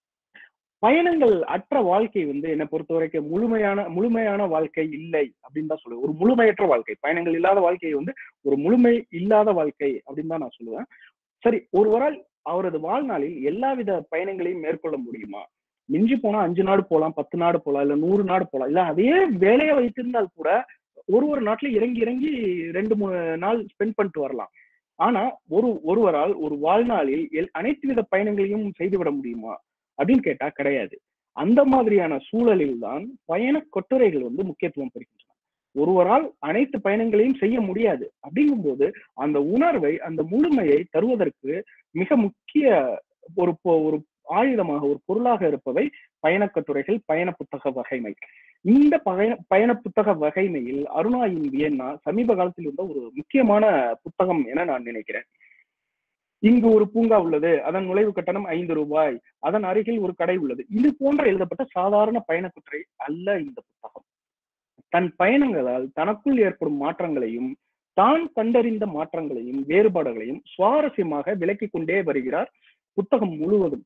பயணங்கள் அற்ற வாழ்க்கை வந்து என்னை பொறுத்த வரைக்கும் முழுமையான முழுமையான வாழ்க்கை இல்லை அப்படின்னு தான் சொல்லுவேன். ஒரு முழுமையற்ற வாழ்க்கை, பயணங்கள் இல்லாத வாழ்க்கை வந்து ஒரு முழுமை இல்லாத வாழ்க்கை அப்படின்னு தான் நான் சொல்லுவேன். சரி, ஒருவரால் அவரது வாழ்நாளில் எல்லா வித பயணங்களையும் மேற்கொள்ள முடியுமா? மிஞ்சி போனா அஞ்சு நாடு போகலாம், பத்து நாடு போகலாம், இல்ல நூறு நாடு போகலாம். இல்ல அதே வேலையை வைத்திருந்தால் கூட ஒரு ஒரு நாட்டுல இறங்கி இறங்கி ரெண்டு மூணு நாள் ஸ்பெண்ட் பண்ணிட்டு வரலாம். ஆனா ஒரு ஒருவரால் ஒரு வாழ்நாளில் அனைத்து வித பயணங்களையும் செய்துவிட முடியுமா அப்படின்னு கேட்டா கிடையாது. அந்த மாதிரியான சூழலில் தான் பயண கட்டுரைகள் வந்து முக்கியத்துவம் பெறுகின்றன. ஒருவரால் அனைத்து பயணங்களையும் செய்ய முடியாது. அப்படிங்கும் போது அந்த உணர்வை, அந்த முழுமையை தருவதற்கு மிக முக்கிய ஒரு ஒரு ஆயுதமாக, ஒரு பொருளாக இருப்பவை பயண கட்டுரைகள், பயண புத்தக வகைமை. இந்த பயண பயண புத்தக வகைமையில் அருணாயின் வியன்னா சமீப காலத்தில் இருந்த ஒரு முக்கியமான புத்தகம் என நான் நினைக்கிறேன். இங்கு ஒரு பூங்கா உள்ளது, அதன் நுழைவு கட்டணம் ஐந்து ரூபாய், அதன் அருகில் ஒரு கடை உள்ளது. இது போன்ற எழுதப்பட்ட சாதாரண பயண கட்டுரை அல்ல இந்த புத்தகம். தன் பயணங்களால் தனக்குள் ஏற்படும் மாற்றங்களையும் தான் கண்டறிந்த மாற்றங்களையும் வேறுபாடுகளையும் சுவாரஸ்யமாக விளக்கி கொண்டே வருகிறார் புத்தகம் முழுவதும்.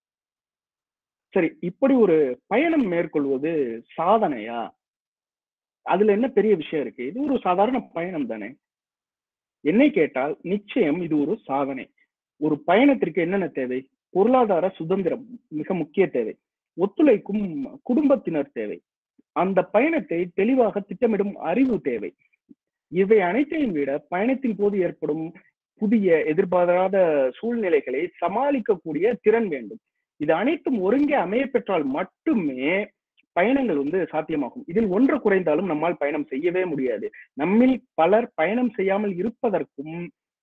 சரி, இப்படி ஒரு பயணம் மேற்கொள்வது சாதனையா? அதுல என்ன பெரிய விஷயம் இருக்கு? இது ஒரு சாதாரண பயணம் தானே. என்னை கேட்டால் நிச்சயம் இது ஒரு சாதனை. ஒரு பயணத்திற்கு என்னென்ன தேவை? பொருளாதார சுதந்திரம் மிக முக்கிய தேவை. ஒத்துழைக்கும் குடும்பத்தினர் தேவை. அந்த பயணத்தை தெளிவாக திட்டமிடும் அறிவு தேவை. இவை அனைத்தையும் விட பயணத்தின் போது ஏற்படும் புதிய எதிர்பாராத சூழ்நிலைகளை சமாளிக்கக்கூடிய திறன் வேண்டும். இது அனைத்தும் ஒருங்கே அமைய பெற்றால் மட்டுமே பயணங்கள் வந்து சாத்தியமாகும். இதில் ஒன்று குறைந்தாலும் நம்மால் பயணம் செய்யவே முடியாது. நம்மில் பலர் பயணம் செய்யாமல் இருப்பதற்கும்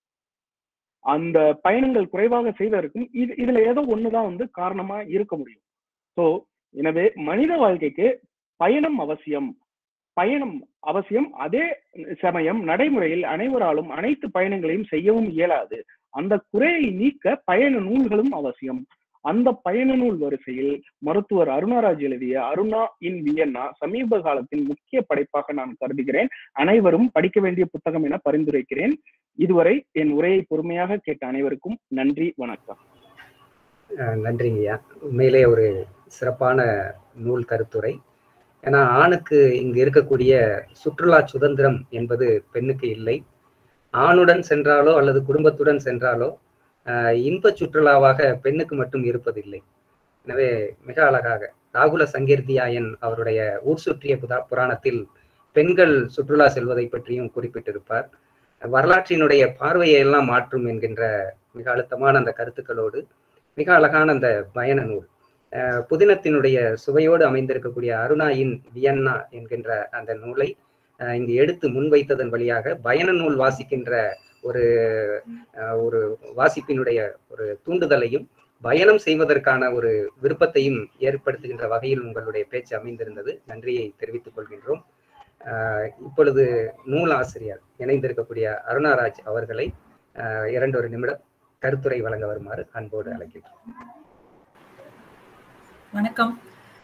அந்த பயணங்கள் குறைவாக செய்வதற்கும் இது இதுல ஏதோ ஒண்ணுதான் வந்து காரணமா இருக்க முடியும். சோ எனவே மனித வாழ்க்கைக்கு பயணம் அவசியம். பயணம் அவசியம். அதே சமயம் நடைமுறையில் அனைவராலும் அனைத்து பயணங்களையும் செய்யவும் இயலாது. அந்த குறையை நீக்க பயண நூல்களும் அவசியம். அந்த பயண நூல் வரிசையில் மருத்துவர் அருணாராஜ் எழுதிய அருணா இன் வியன்னா சமீப காலத்தின் முக்கிய படைப்பாக நான் கருதுகிறேன். அனைவரும் படிக்க வேண்டிய புத்தகம் என பரிந்துரைக்கிறேன். இதுவரை என் உரையை பொறுமையாக கேட்ட அனைவருக்கும் நன்றி, வணக்கம். நன்றிங்கய்யா. உண்மையிலே ஒரு சிறப்பான நூல் கருத்துரை. ஏன்னா ஆணுக்கு இங்கு இருக்கக்கூடிய சுற்றுலா சுதந்திரம் என்பது பெண்ணுக்கு இல்லை. ஆணுடன் சென்றாலோ அல்லது குடும்பத்துடன் சென்றாலோ ஆஹ் இன்ப சுற்றுலாவாக பெண்ணுக்கு மட்டும் இருப்பதில்லை. எனவே மிக அழகாக ராகுல சங்கீர்த்தியாயன் அவருடைய ஊர் சுற்றிய புதா புராணத்தில் பெண்கள் சுற்றுலா செல்வதை பற்றியும் குறிப்பிட்டிருப்பார். வரலாற்றினுடைய பார்வையை எல்லாம் மாற்றும் என்கின்ற மிக அழுத்தமான அந்த கருத்துக்களோடு மிக அழகான அந்த பயண நூல், புதினத்தினுடைய சுவையோடு அமைந்திருக்கக்கூடிய அருணா இன் வியன்னா என்கின்ற அந்த நூலை இங்கு எடுத்து முன்வைத்ததன் வழியாக பயண நூல் வாசிக்கின்ற ஒரு ஒரு வாசிப்பினுடைய ஒரு தூண்டுதலையும் பயணம் செய்வதற்கான ஒரு விருப்பத்தையும் ஏற்படுத்துகின்ற வகையில் உங்களுடைய பேச்சு அமைந்திருந்தது. நன்றியை தெரிவித்துக் கொள்கின்றோம். ஆஹ் இப்பொழுது நூல் ஆசிரியர் இணைந்திருக்கக்கூடிய அருணாராஜ் அவர்களை ஆஹ் இரண்டு ஒரு நிமிடம் கருத்துரை வழங்க வருமாறு அன்போடு அழைக்கிறோம். வணக்கம்.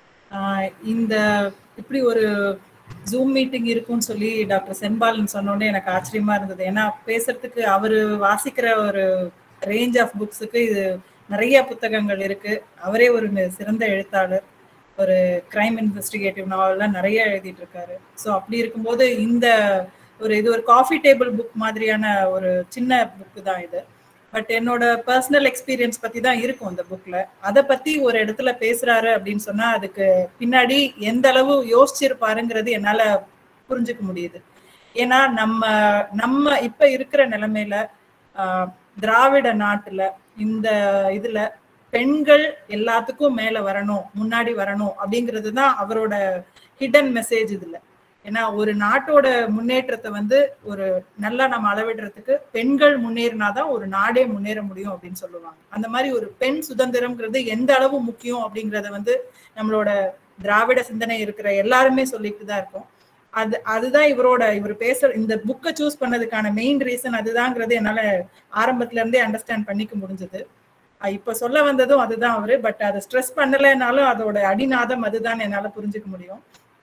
இந்த இப்படி ஒரு ஜூம் மீட்டிங் இருக்கும்னு சொல்லி டாக்டர் செம்பாலன் சொன்னோடனே எனக்கு ஆச்சரியமா இருந்தது. ஏன்னா பேசுறதுக்கு அவரு வாசிக்கிற ஒரு ரேஞ்ச் ஆஃப் புக்ஸுக்கு இது நிறைய புத்தகங்கள் இருக்கு. அவரே ஒரு சிறந்த எழுத்தாளர், ஒரு கிரைம் இன்வெஸ்டிகேட்டிவ் நாவல்லாம் நிறைய எழுதிட்டு இருக்காரு. ஸோ அப்படி இருக்கும்போது இந்த ஒரு இது ஒரு காஃபி டேபிள் புக் மாதிரியான ஒரு சின்ன புக்கு தான் இது. பட் என்னோட பர்சனல் எக்ஸ்பீரியன்ஸ் பத்தி தான் இருக்கும் இந்த புக்ல. அதை பத்தி ஒரு இடத்துல பேசுறாரு அப்படின்னு சொன்னா அதுக்கு பின்னாடி எந்த அளவு யோசிச்சிருப்பாருங்கிறது என்னால புரிஞ்சுக்க முடியுது. ஏன்னா நம்ம நம்ம இப்ப இருக்கிற நிலைமையில ஆஹ் திராவிட நாட்டுல இந்த இதுல பெண்கள் எல்லாத்துக்கும் மேல வரணும், முன்னாடி வரணும் அப்படிங்கிறது தான் அவரோட ஹிடன் மெசேஜ் இதுல. ஏன்னா ஒரு நாட்டோட முன்னேற்றத்தை வந்து ஒரு நல்லா நம்ம அளவிடுறதுக்கு பெண்கள் முன்னேறினாதான் ஒரு நாடே முன்னேற முடியும் அப்படின்னு சொல்லுவாங்க. அந்த மாதிரி ஒரு பெண் சுதந்திரம்ங்கிறது எந்த அளவு முக்கியம் அப்படிங்கறத வந்து நம்மளோட திராவிட சிந்தனை இருக்கிற எல்லாருமே சொல்லிட்டு தான் இருக்கோம். அது அதுதான் இவரோட இவர் பேச இந்த புக்கை சூஸ் பண்ணதுக்கான மெயின் ரீசன் அதுதாங்கிறது என்னால ஆரம்பத்துல இருந்தே அண்டர்ஸ்டாண்ட் பண்ணிக்க முடிஞ்சது. இப்ப சொல்ல வந்ததும் அதுதான் அவரு. பட் அதை ஸ்ட்ரெஸ் பண்ணலைன்னாலும் அதோட அடிநாதம் அதுதான் என்னால புரிஞ்சுக்க முடியும்.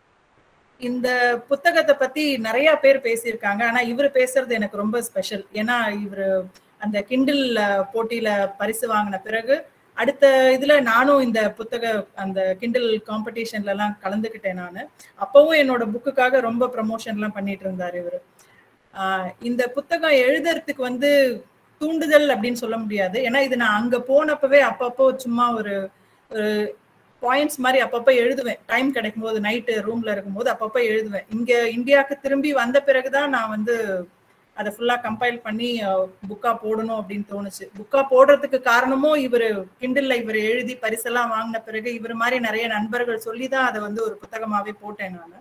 இந்த புத்தகத்தை பத்தி நிறைய பேர் பேசியிருக்காங்க. ஆனா இவரு பேசுறது எனக்கு ரொம்ப ஸ்பெஷல். ஏன்னா இவரு அந்த கிண்டில் போட்டியில பரிசு வாங்கின பிறகு அடுத்த இதுல நானும் இந்த புத்தக அந்த கிண்டில் காம்படிஷன்ல எல்லாம் கலந்துக்கிட்டேன். நானு அப்பவும் என்னோட புக்குக்காக ரொம்ப ப்ரமோஷன் எல்லாம் பண்ணிட்டு இருந்தாரு இவரு. ஆஹ் இந்த புத்தகம் எழுதுறதுக்கு வந்து தூண்டுதல் அப்படின்னு சொல்ல முடியாது. ஏன்னா இது நான் அங்க போனப்பவே அப்பப்போ சும்மா ஒரு ஒரு பாயிண்ட்ஸ் மாதிரி அப்பப்போ எழுதுவேன். டைம் கிடைக்கும் போது நைட்டு ரூம்ல இருக்கும்போது அப்பப்போ எழுதுவேன். இங்க இந்தியாவுக்கு திரும்பி வந்த பிறகுதான் நான் வந்து அதை ஃபுல்லா கம்பைல் பண்ணி புக்கா போடணும் அப்படின்னு தோணுச்சு. புக்கா போடுறதுக்கு காரணமும் இவரு கிண்டில்ல இவர் எழுதி பரிசெல்லாம் வாங்கின பிறகு இவர் மாதிரி நிறைய நண்பர்கள் சொல்லிதான் அதை வந்து ஒரு புத்தகமாவே போட்டேன். நான்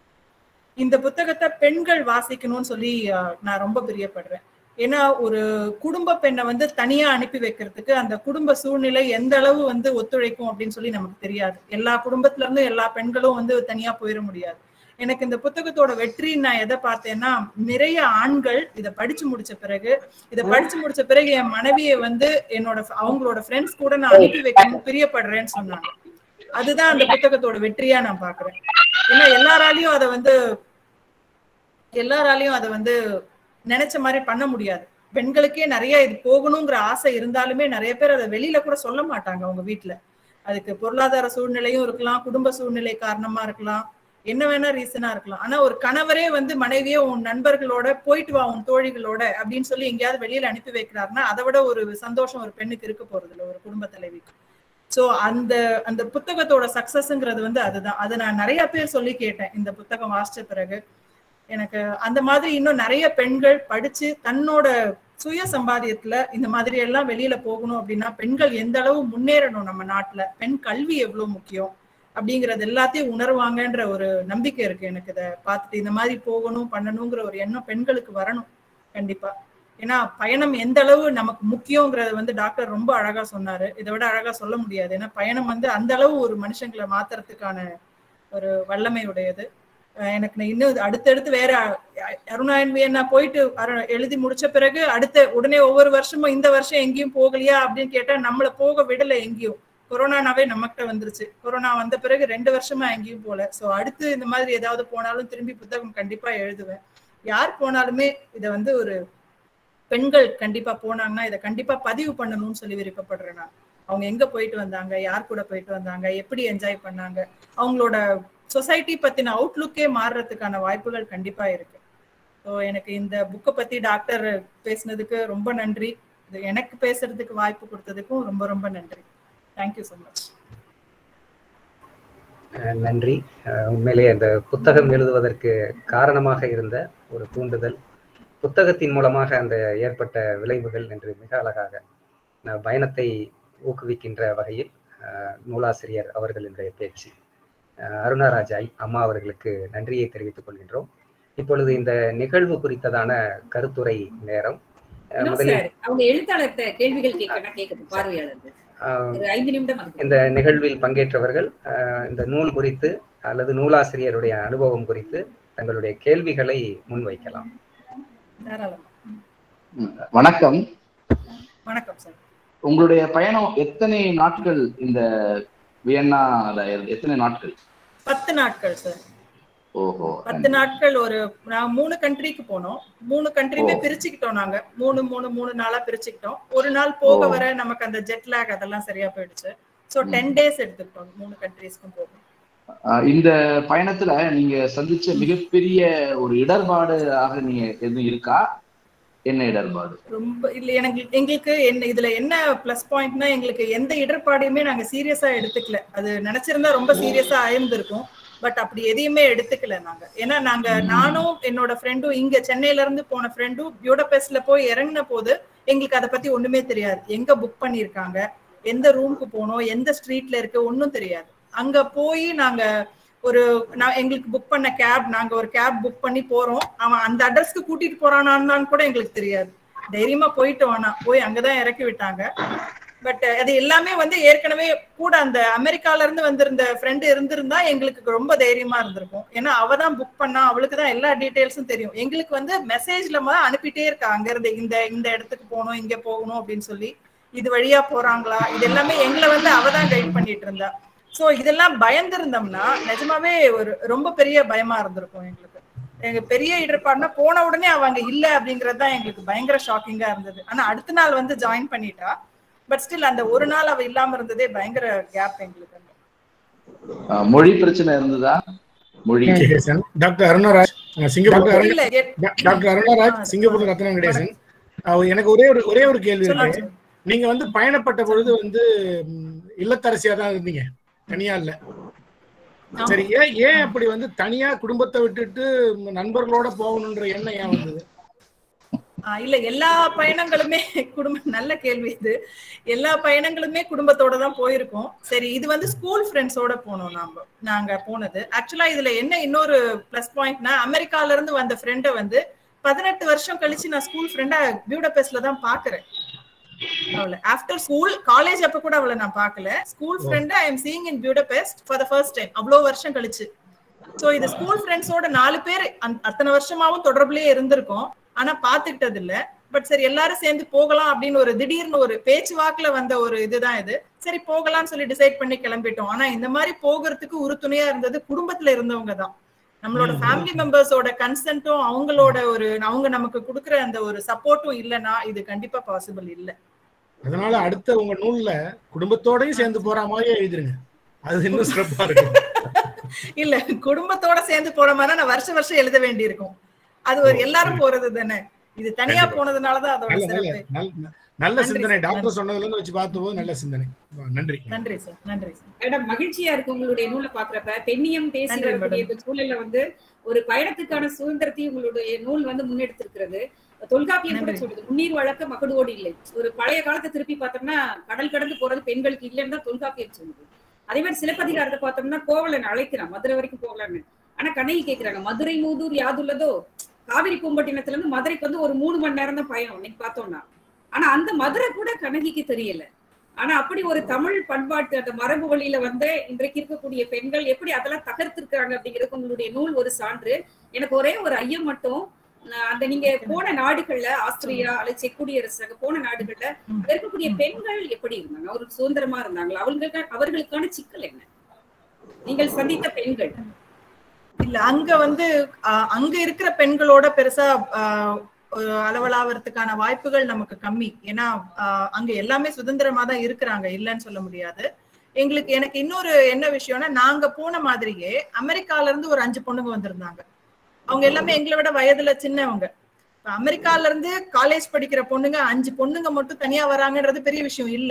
இந்த புத்தகத்தை பெண்கள் வாசிக்கணும்னு சொல்லி நான் ரொம்ப பிரியப்படுறேன். ஏன்னா ஒரு குடும்ப பெண்ணை வந்து தனியா அனுப்பி வைக்கிறதுக்கு அந்த குடும்ப சூழ்நிலை எந்த அளவு வந்து ஒத்துழைக்கும் அப்படின்னு சொல்லி நமக்கு தெரியாது. எல்லா குடும்பத்துல இருந்தும் எல்லா பெண்களும் வந்து தனியா போயிட முடியாது. எனக்கு இந்த புத்தகத்தோட வெற்றி நான் எதை பார்த்தேன்னா, நிறைய ஆண்கள் இதை படிச்சு முடிச்ச பிறகு இதை படிச்சு முடிச்ச பிறகு என் மனைவியை வந்து என்னோட அவங்களோட ஃப்ரெண்ட்ஸ் கூட நான் அனுப்பி வைக்கணும் பிரியப்படுறேன்னு சொன்னாங்க. அதுதான் அந்த புத்தகத்தோட வெற்றியா நான் பாக்குறேன். ஏன்னா எல்லாராலையும் அதை வந்து எல்லாராலையும் அதை வந்து நினைச்ச மாதிரி பண்ண முடியாது. பெண்களுக்கே நிறைய இது போகணுங்கிற ஆசை இருந்தாலுமே நிறைய பேர் அதை வெளியில கூட சொல்ல மாட்டாங்க அவங்க வீட்டுல. அதுக்கு பொருளாதார சூழ்நிலையும் இருக்கலாம், குடும்ப சூழ்நிலை காரணமா இருக்கலாம், என்ன வேணா ரீசனா இருக்கலாம். ஆனா ஒரு கணவரே வந்து மனைவியே உன் நண்பர்களோட போயிட்டு வா உன் தோழிகளோட அப்படின்னு சொல்லி எங்கேயாவது வெளியில அனுப்பி வைக்கிறாருன்னா அதை விட ஒரு சந்தோஷம் ஒரு பெண்ணுக்கு இருக்க போறது இல்லை, ஒரு குடும்ப தலைவிக்கு. சோ அந்த அந்த புத்தகத்தோட சக்சஸ்ங்கிறது வந்து அதுதான். அதை நான் நிறைய பேர் சொல்லி கேட்டேன் இந்த புத்தகம் வாசிச்ச பிறகு. எனக்கு அந்த மாதிரி இன்னும் நிறைய பெண்கள் படிச்சு தன்னோட சுய சம்பாதியத்துல இந்த மாதிரி எல்லாம் வெளியில போகணும் அப்படின்னா பெண்கள் எந்த அளவு முன்னேறணும், நம்ம நாட்டுல பெண் கல்வி எவ்வளவு முக்கியம் அப்படிங்கறது எல்லாத்தையும் உணர்வாங்கன்ற ஒரு நம்பிக்கை இருக்கு எனக்கு. இதை பார்த்துட்டு இந்த மாதிரி போகணும் பண்ணணுங்கிற ஒரு எண்ணம் பெண்களுக்கு வரணும் கண்டிப்பா. ஏன்னா பயணம் எந்த அளவு நமக்கு முக்கியங்கிறத வந்து டாக்டர் ரொம்ப அழகா சொன்னாரு. இதை விட அழகா சொல்ல முடியாது. ஏன்னா பயணம் வந்து அந்த அளவு ஒரு மனுஷங்களை மாத்துறதுக்கான ஒரு வல்லமை உடையது. எனக்கு இன்னும் அடுத்தடுத்து வேற அருணா போயிட்டு எழுதி முடிச்ச பிறகு அடுத்த உடனே ஒவ்வொரு வருஷமும் இந்த வருஷம் எங்கேயும் போகலையா அப்படின்னு கேட்டா நம்மள போக விடல எங்கேயும். கொரோனாவே நமக்கிட்ட வந்துருச்சு. கொரோனா வந்த பிறகு ரெண்டு வருஷமா எங்கேயும் போல. சோ அடுத்து இந்த மாதிரி ஏதாவது போனாலும் திரும்பி புத்தகம் கண்டிப்பா எழுதுவேன். யார் போனாலுமே இதை வந்து ஒரு பெண்கள் கண்டிப்பா போனாங்கன்னா இதை கண்டிப்பா பதிவு பண்ணணும்னு சொல்லி விருப்பப்படுறேன் நான். அவங்க எங்க போயிட்டு வந்தாங்க, யார் கூட போயிட்டு வந்தாங்க, எப்படி என்ஜாய் பண்ணாங்க, அவங்களோட சொசைட்டி பத்தின அவுட்லுக்கே மாறுறதுக்கான வாய்ப்புகள் கண்டிப்பா இருக்கு. ஸோ எனக்கு இந்த புக்கை பத்தி டாக்டர் பேசினதுக்கு ரொம்ப நன்றி. இது எனக்கு பேசுறதுக்கு வாய்ப்பு கொடுத்ததுக்கும் ரொம்ப ரொம்ப நன்றி. Thank you so much. நன்றி. உண்மையிலேயே அந்த புத்தகம் எழுதுவதற்கு காரணமாக இருந்த ஒரு தூண்டுதல், புத்தகத்தின் மூலமாக அந்த ஏற்பட்ட விளைவுகள் என்று மிக அழகாக பயணத்தை ஊக்குவிக்கின்ற வகையில் நூலாசிரியர் அவர்களினுடைய பேச்சு. அருணாராஜ் அம்மா அவர்களுக்கு நன்றியை தெரிவித்துக் கொள்கின்றோம். இப்பொழுது இந்த நிகழ்வு குறித்ததான கருத்துரை நேரம். அவங்க எழுத்தாளர் கேள்விகள் கேட்கணும் பார்வையாளர்கள். இந்த நிகழ்வில் பங்கேற்றவர்கள் இந்த நூல் குறித்து அல்லது நூலாசிரியருடைய அனுபவம் குறித்து தங்களுடைய கேள்விகளை முன்வைக்கலாம். வணக்கம். வணக்கம் சார். உங்களுடைய பயணம் எத்தனை நாட்கள்? இந்த வியன்னால எத்தனை நாட்கள்? பத்து நாட்கள் சார். ஓஹோ. பத்து நாட்கள். ஒரு நான் மூணு கண்ட்ரிக்கு போனோம். மூணு கண்ட்ரியுமே பிரிச்சுக்கிட்டோம். நாங்க மூணு மூணு மூணு நாளா பிரிச்சுக்கிட்டோம். ஒரு நாள் போக வர நமக்கு அந்த ஜெட் லேக் அதெல்லாம் சரியா போயிடுச்சு. சோ டென் டேஸ் எடுத்துக்கிட்டோம் மூணு கண்ட்ரிஸ்க்கும் போகும். இந்த பயணத்துல நீங்க சந்திச்ச மிகப்பெரிய ஒரு இடர்பாடு ஆக நீங்க எதுவும் இருக்கா? என்ன இடர்பாடு? ரொம்ப இல்ல, எனக்கு எங்களுக்கு என்ன இதுல என்ன பிளஸ் பாயிண்ட்னா எங்களுக்கு எந்த இடர்பாடையுமே நாங்க சீரியஸா எடுத்துக்கல. அது நினைச்சிருந்தா ரொம்ப சீரியஸா ஆயிருந்திருக்கும். பட் அப்படி எதையுமே எடுத்துக்கல நாங்க. ஏன்னா நாங்க நானும் என்னோட ஃப்ரெண்டும் இங்க சென்னையில இருந்து போன ஃப்ரெண்டும் பியூடபெஸ்ட்ல போய் இறங்கின போது எங்களுக்கு அதை பத்தி ஒண்ணுமே தெரியாது. எங்க புக் பண்ணிருக்காங்க, எந்த ரூமுக்கு போனோம், எந்த ஸ்ட்ரீட்ல இருக்கு ஒன்னும் தெரியாது. அங்க போய் நாங்க ஒரு நான் எங்களுக்கு புக் பண்ண கேப், நாங்க ஒரு கேப் புக் பண்ணி போறோம். அவன் அந்த அட்ரஸ்க்கு கூட்டிட்டு போறானான்னு கூட எங்களுக்கு தெரியாது. தைரியமா போயிட்டு வானா போய் அங்கதான் இறக்கி விட்டாங்க. பட் அது எல்லாமே வந்து ஏற்கனவே கூட அந்த அமெரிக்கால இருந்து வந்திருந்த ஃப்ரெண்டு இருந்திருந்தா எங்களுக்கு ரொம்ப தைரியமா இருந்திருக்கும். ஏன்னா அவ தான் புக் பண்ணா, அவளுக்கு தான் எல்லா டீடைல்ஸும் தெரியும். எங்களுக்கு வந்து மெசேஜ்ல அனுப்பிட்டே இருக்கா அங்க இருந்து இந்த இந்த இடத்துக்கு போகணும், இங்க போகணும் அப்படின்னு சொல்லி, இது வழியா போறாங்களா, இது எல்லாமே எங்களை வந்து அவ தான் கைட் பண்ணிட்டு இருந்தா. சோ இதெல்லாம் பயந்திருந்தோம்னா நிஜமாவே ஒரு ரொம்ப பெரிய பயமா இருந்திருக்கும் எங்களுக்கு. எங்க பெரிய இடர்பாடுனா போன உடனே அவங்க இல்ல அப்படிங்கறது தான் எங்களுக்கு பயங்கர ஷாக்கிங்கா இருந்தது. ஆனா அடுத்த நாள் வந்து ஜாயின் பண்ணிட்டா. பட் ஸ்டில் அந்த ஒரு நாள் அவ இல்லாம இருந்ததே பயங்கர கேப் எங்களுக்கு. மொழி பிரச்சனை இருந்ததா? மொழி. Doctor Arunaraj Singapore doctor Arunaraj Singapore Ratna Venkatesan. எனக்கு ஒரே ஒரு ஒரே ஒரு கேள்வி இருக்கு. நீங்க வந்து பயணப்பட்ட பொழுது வந்து இல்லத்தரசியா தான் இருந்தீங்க, தனியா இல்ல. சரி, ஏன் ஏன் அப்படி வந்து தனியா குடும்பத்தை விட்டுட்டு நண்பர்களோட போகணும்ன்ற எண்ணம் ஏன் வந்தது? இல்ல, எல்லா பயணங்களுமே குடும்பம், நல்ல கேள்வி இது. எல்லா பயணங்களுமே குடும்பத்தோட தான் போயிருக்கோம். சரி, இது வந்து ஸ்கூல் ஃப்ரெண்ட்ஸோட போனோம். நாம நாங்க போனது ஆக்சுவலா இதுல என்ன இன்னொரு பிளஸ் பாயிண்ட்னா, அமெரிக்கால இருந்து வந்த ஃப்ரெண்ட வந்து பதினெட்டு வருஷம் கழிச்சு நான் ஸ்கூல் ஃப்ரெண்டா பியூடபெஸ்ட்ல தான் பாக்குறேன். அவளை ஆஃப்டர் ஸ்கூல் காலேஜ் அப்ப கூட அவளை நான் பாக்கல. School friend I am seeing in Budapest for the first time, அவ்வளவு வருஷம் கழிச்சு. சோ இது ஸ்கூல் ஃப்ரெண்ட்ஸோட நாலு பேர் அத்தனை வருஷமாவும் தொடர்புலயே இருந்திருக்கோம், ஆனா பாத்துக்கிட்டது இல்ல. பட் சரி எல்லாரும் சேர்ந்து போகலாம் அப்படின்னு ஒரு திடீர்னு ஒரு பேச்சு வாக்குல வந்த ஒரு இதுதான் இது. சரி போகலாம்னு சொல்லி டிசைட் பண்ணி கிளம்பிட்டோம். ஆனா இந்த மாதிரி போகிறதுக்கு உறுதுணையா இருந்தது குடும்பத்துல இருந்தவங்க தான். நம்மளோட ஃபேமிலி மெம்பர்ஸோட கன்சென்ட்டும் அவங்களோட ஒரு அவங்க நமக்கு கொடுக்குற அந்த ஒரு சப்போர்ட்டும் இல்லைன்னா இது கண்டிப்பா பாசிபிள் இல்லை. அதனால அடுத்த உங்க நூல்ல குடும்பத்தோடயும் சேர்ந்து போற மாதிரியே எழுதிருங்க, அது இன்னும் சிறப்பா இருக்கும். இல்ல குடும்பத்தோட சேர்ந்து போற மாதிரி நான் வருஷம் வருஷம் எழுத வேண்டி இருக்கும். அது ஒரு எல்லாரும் போறது தானே, இது தனியா போனதுனாலதான் அதோட சிறப்பு. நல்ல சிந்தனை டாக்டர் சொன்னதுல இருந்து வச்சு பார்த்தபோது நல்ல சிந்தனை. நன்றி. நன்றி சார். நன்றி சார். மேடம் மகிழ்ச்சியா இருக்கு உங்களுடைய நூலை பாக்குறப்ப. பெண்ணியம் பேசுகிற சூழல்ல வந்து ஒரு பயணத்துக்கான சுதந்திரத்தையும் உங்களுடைய நூல் வந்து முன்னெடுத்திருக்கிறது. தொல்காப்பியம் கூட சொல்றது முன்னீர் வழக்க மகடோடு இல்லை. ஒரு பழைய காலத்தை திருப்பி பார்த்தோம்னா கடல் கடந்து போறது பெண்களுக்கு இல்லைன்னு தான் தொல்காப்பியம் சொல்லுது. அதே மாதிரி சிலப்பதிகாரத்தை பார்த்தோம்னா கோவலன் அழைக்கிறான் மதுரை வரைக்கும் போகலான்னு. ஆனா கண்ணகி கேட்கிறாங்க மதுரை மூதூர் யாதுள்ளதோ, காவிரி பூம்பட்டினத்துல இருந்து மதுரைக்கு வந்து ஒரு மூணு மணி நேரம் தான் பயணம் இன்னைக்கு பார்த்தோம்னா. ஆனா அந்த மதுரை கூட கண்ணகிக்கு தெரியல. ஆனா அப்படி ஒரு தமிழ் பண்பாட்டு அந்த மரபு வழியில வந்து இன்றைக்கு இருக்கக்கூடிய பெண்கள் எப்படி அதெல்லாம் தகர்த்திருக்காங்க அப்படிங்கிறது உங்களுடைய நூல் ஒரு சான்று. எனக்கு ஒரே ஒரு ஐயம் மட்டும், அந்த நீங்க போன நாடுகள்ல ஆஸ்திரியா அல்லது செக் குடியரசு போன நாடுகள்ல இருக்கக்கூடிய பெண்கள் எப்படி இருந்தாங்க? ஒரு சுதந்திரமா இருந்தாங்களா? அவங்களுக்கு அவர்களுக்கான சிக்கல் என்ன நீங்கள் சந்தித்த பெண்கள்? இல்ல அங்க வந்து அங்க இருக்கிற பெண்களோட பெருசா அளவலாவதுக்கான வாய்ப்புகள் நமக்கு கம்மி. ஏன்னா அங்க எல்லாமே சுதந்திரமா தான் இருக்கிறாங்க, இல்லைன்னு சொல்ல முடியாது. எங்களுக்கு எனக்கு இன்னொரு என்ன விஷயம்னா, நாங்க போன மாதிரியே அமெரிக்கால இருந்து ஒரு அஞ்சு பொண்ணுங்க வந்திருந்தாங்க. அவங்க எல்லாமே எங்களை விட வயதுல சின்னவங்க. அமெரிக்கால இருந்து காலேஜ் படிக்கிற பொண்ணுங்க அஞ்சு பொண்ணுங்க மட்டும் தனியா வராங்கன்றது பெரிய விஷயம் இல்ல.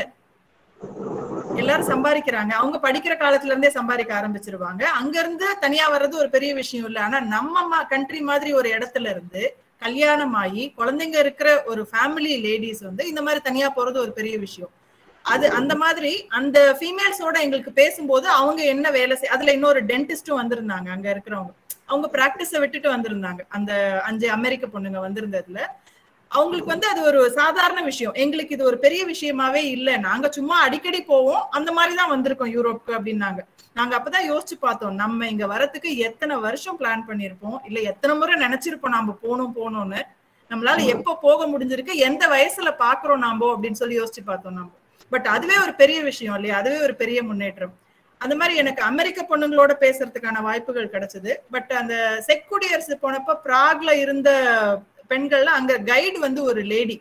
எல்லாரும் சம்பாதிக்கிறாங்க, அவங்க படிக்கிற காலத்துல இருந்தே சம்பாதிக்க ஆரம்பிச்சிருவாங்க. அங்க இருந்து தனியா வர்றது ஒரு பெரிய விஷயம் இல்ல. ஆனா நம்ம கண்ட்ரி மாதிரி ஒரு இடத்துல இருந்து கல்யாணம் ஆகி குழந்தைங்க இருக்கிற ஒரு ஃபேமிலி லேடிஸ் வந்து இந்த மாதிரி தனியா போறது ஒரு பெரிய விஷயம். அது அந்த மாதிரி அந்த ஃபீமேல்ஸோட எங்களுக்கு பேசும்போது அவங்க என்ன வேலை செய் அதுல இன்னொரு டென்டிஸ்டும் வந்திருந்தாங்க. அங்க இருக்கிறவங்க அவங்க பிராக்டிஸ விட்டுட்டு வந்திருந்தாங்க. அந்த அஞ்சு அமெரிக்க பொண்ணுங்க வந்திருந்ததுல அவங்களுக்கு வந்து அது ஒரு சாதாரண விஷயம். எங்களுக்கு இது ஒரு பெரிய விஷயமாவே இல்ல, நாங்க சும்மா அடிக்கடி போவோம், அந்த மாதிரிதான் வந்திருக்கோம் யூரோப்புக்கு அப்படின்னாங்க. நாங்க அப்பதான் யோசிச்சு பார்த்தோம், நம்ம இங்க வரத்துக்கு எத்தனை வருஷம் பிளான் பண்ணிருப்போம், இல்ல எத்தனை முறை நினைச்சிருப்போம் நாம போகணும் போகணும்னு. நம்மளால எப்ப போக முடிஞ்சிருக்கு, எந்த வயசுல பாக்குறோம் நாம அப்படின்னு சொல்லி யோசிச்சு பார்த்தோம் நாம. பட் அதுவே ஒரு பெரிய விஷயம் இல்லையா, அதுவே ஒரு பெரிய முன்னேற்றம். அந்த மாதிரி எனக்கு அமெரிக்க பொண்ணுங்களோட பேசுறதுக்கான வாய்ப்புகள் கிடைச்சது. பட் அந்த செக் குடியரசு போனப்ப பிராக்ல இருந்த பெண்கள்ல அங்க கைடு வந்து ஒரு லேடி,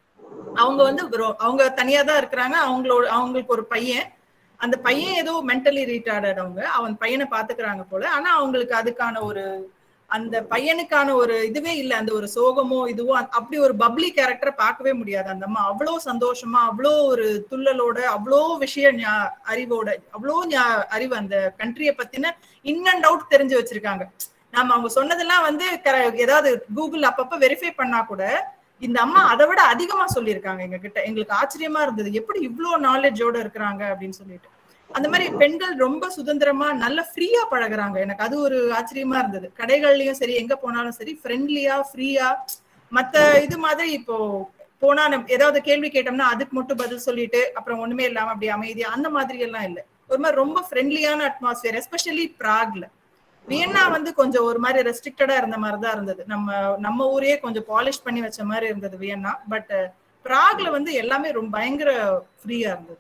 அவங்க வந்து அவங்க தனியா தான் இருக்கிறாங்க. அவங்களோட அவங்களுக்கு ஒரு பையன், அந்த பையன் ஏதோ மென்டலி ரீட்டார்டட், அவங்க அவன் பையனை பாத்துக்கிறாங்க போல. ஆனா அவங்களுக்கு அதுக்கான ஒரு அந்த பையனுக்கான ஒரு இதுவே இல்லை, அந்த ஒரு சோகமோ இதுவோ அப்படி ஒரு பப்ளி கேரக்டரை பார்க்கவே முடியாது. அந்த அம்மா அவ்வளோ சந்தோஷமா அவ்வளோ ஒரு துள்ளலோட அவ்வளோ விஷய அறிவோட அவ்வளோ அறிவு அந்த கண்ட்ரிய பத்தின இன் அண்ட் அவுட் தெரிஞ்சு வச்சிருக்காங்க. நாம அவங்க சொன்னதெல்லாம் வந்து ஏதாவது கூகுள் அப்பப்ப வெரிஃபை பண்ணா கூட இந்த அம்மா அதை விட அதிகமா சொல்லியிருக்காங்க எங்க கிட்ட. எங்களுக்கு ஆச்சரியமா இருந்தது, எப்படி இவ்வளோ நாலேஜோட இருக்கிறாங்க அப்படின்னு சொல்லிட்டு. அந்த மாதிரி பெண்கள் ரொம்ப சுதந்திரமா நல்ல ஃப்ரீயா பழகுறாங்க. எனக்கு அது ஒரு ஆச்சரியமா இருந்தது. கடைகள்லயும் சரி, எங்க போனாலும் சரி, ஃப்ரெண்ட்லியா ஃப்ரீயா. மத்த இது மாதிரி இப்போ போனா ஏதாவது கேள்வி கேட்டோம்னா அதுக்கு மட்டும் பதில் சொல்லிட்டு அப்புறம் ஒண்ணுமே இல்லாம அப்படி அமைதியா அந்த மாதிரி எல்லாம் இல்லை. ஒரு மாதிரி ரொம்ப ஃப்ரெண்ட்லியான அட்மாஸ்பியர். எஸ்பெஷலி பிராக்ல. வியன்னா வந்து கொஞ்சம் ஒரு மாதிரி ரெஸ்ட்ரிக்டடா இருந்த மாதிரிதான் இருந்தது. நம்ம நம்ம ஊரையே கொஞ்சம் பாலிஷ் பண்ணி வச்ச மாதிரி இருந்தது வியன்னா. பட் பிராக்ல வந்து எல்லாமே ரொம்ப பயங்கர ஃப்ரீயா இருந்தது.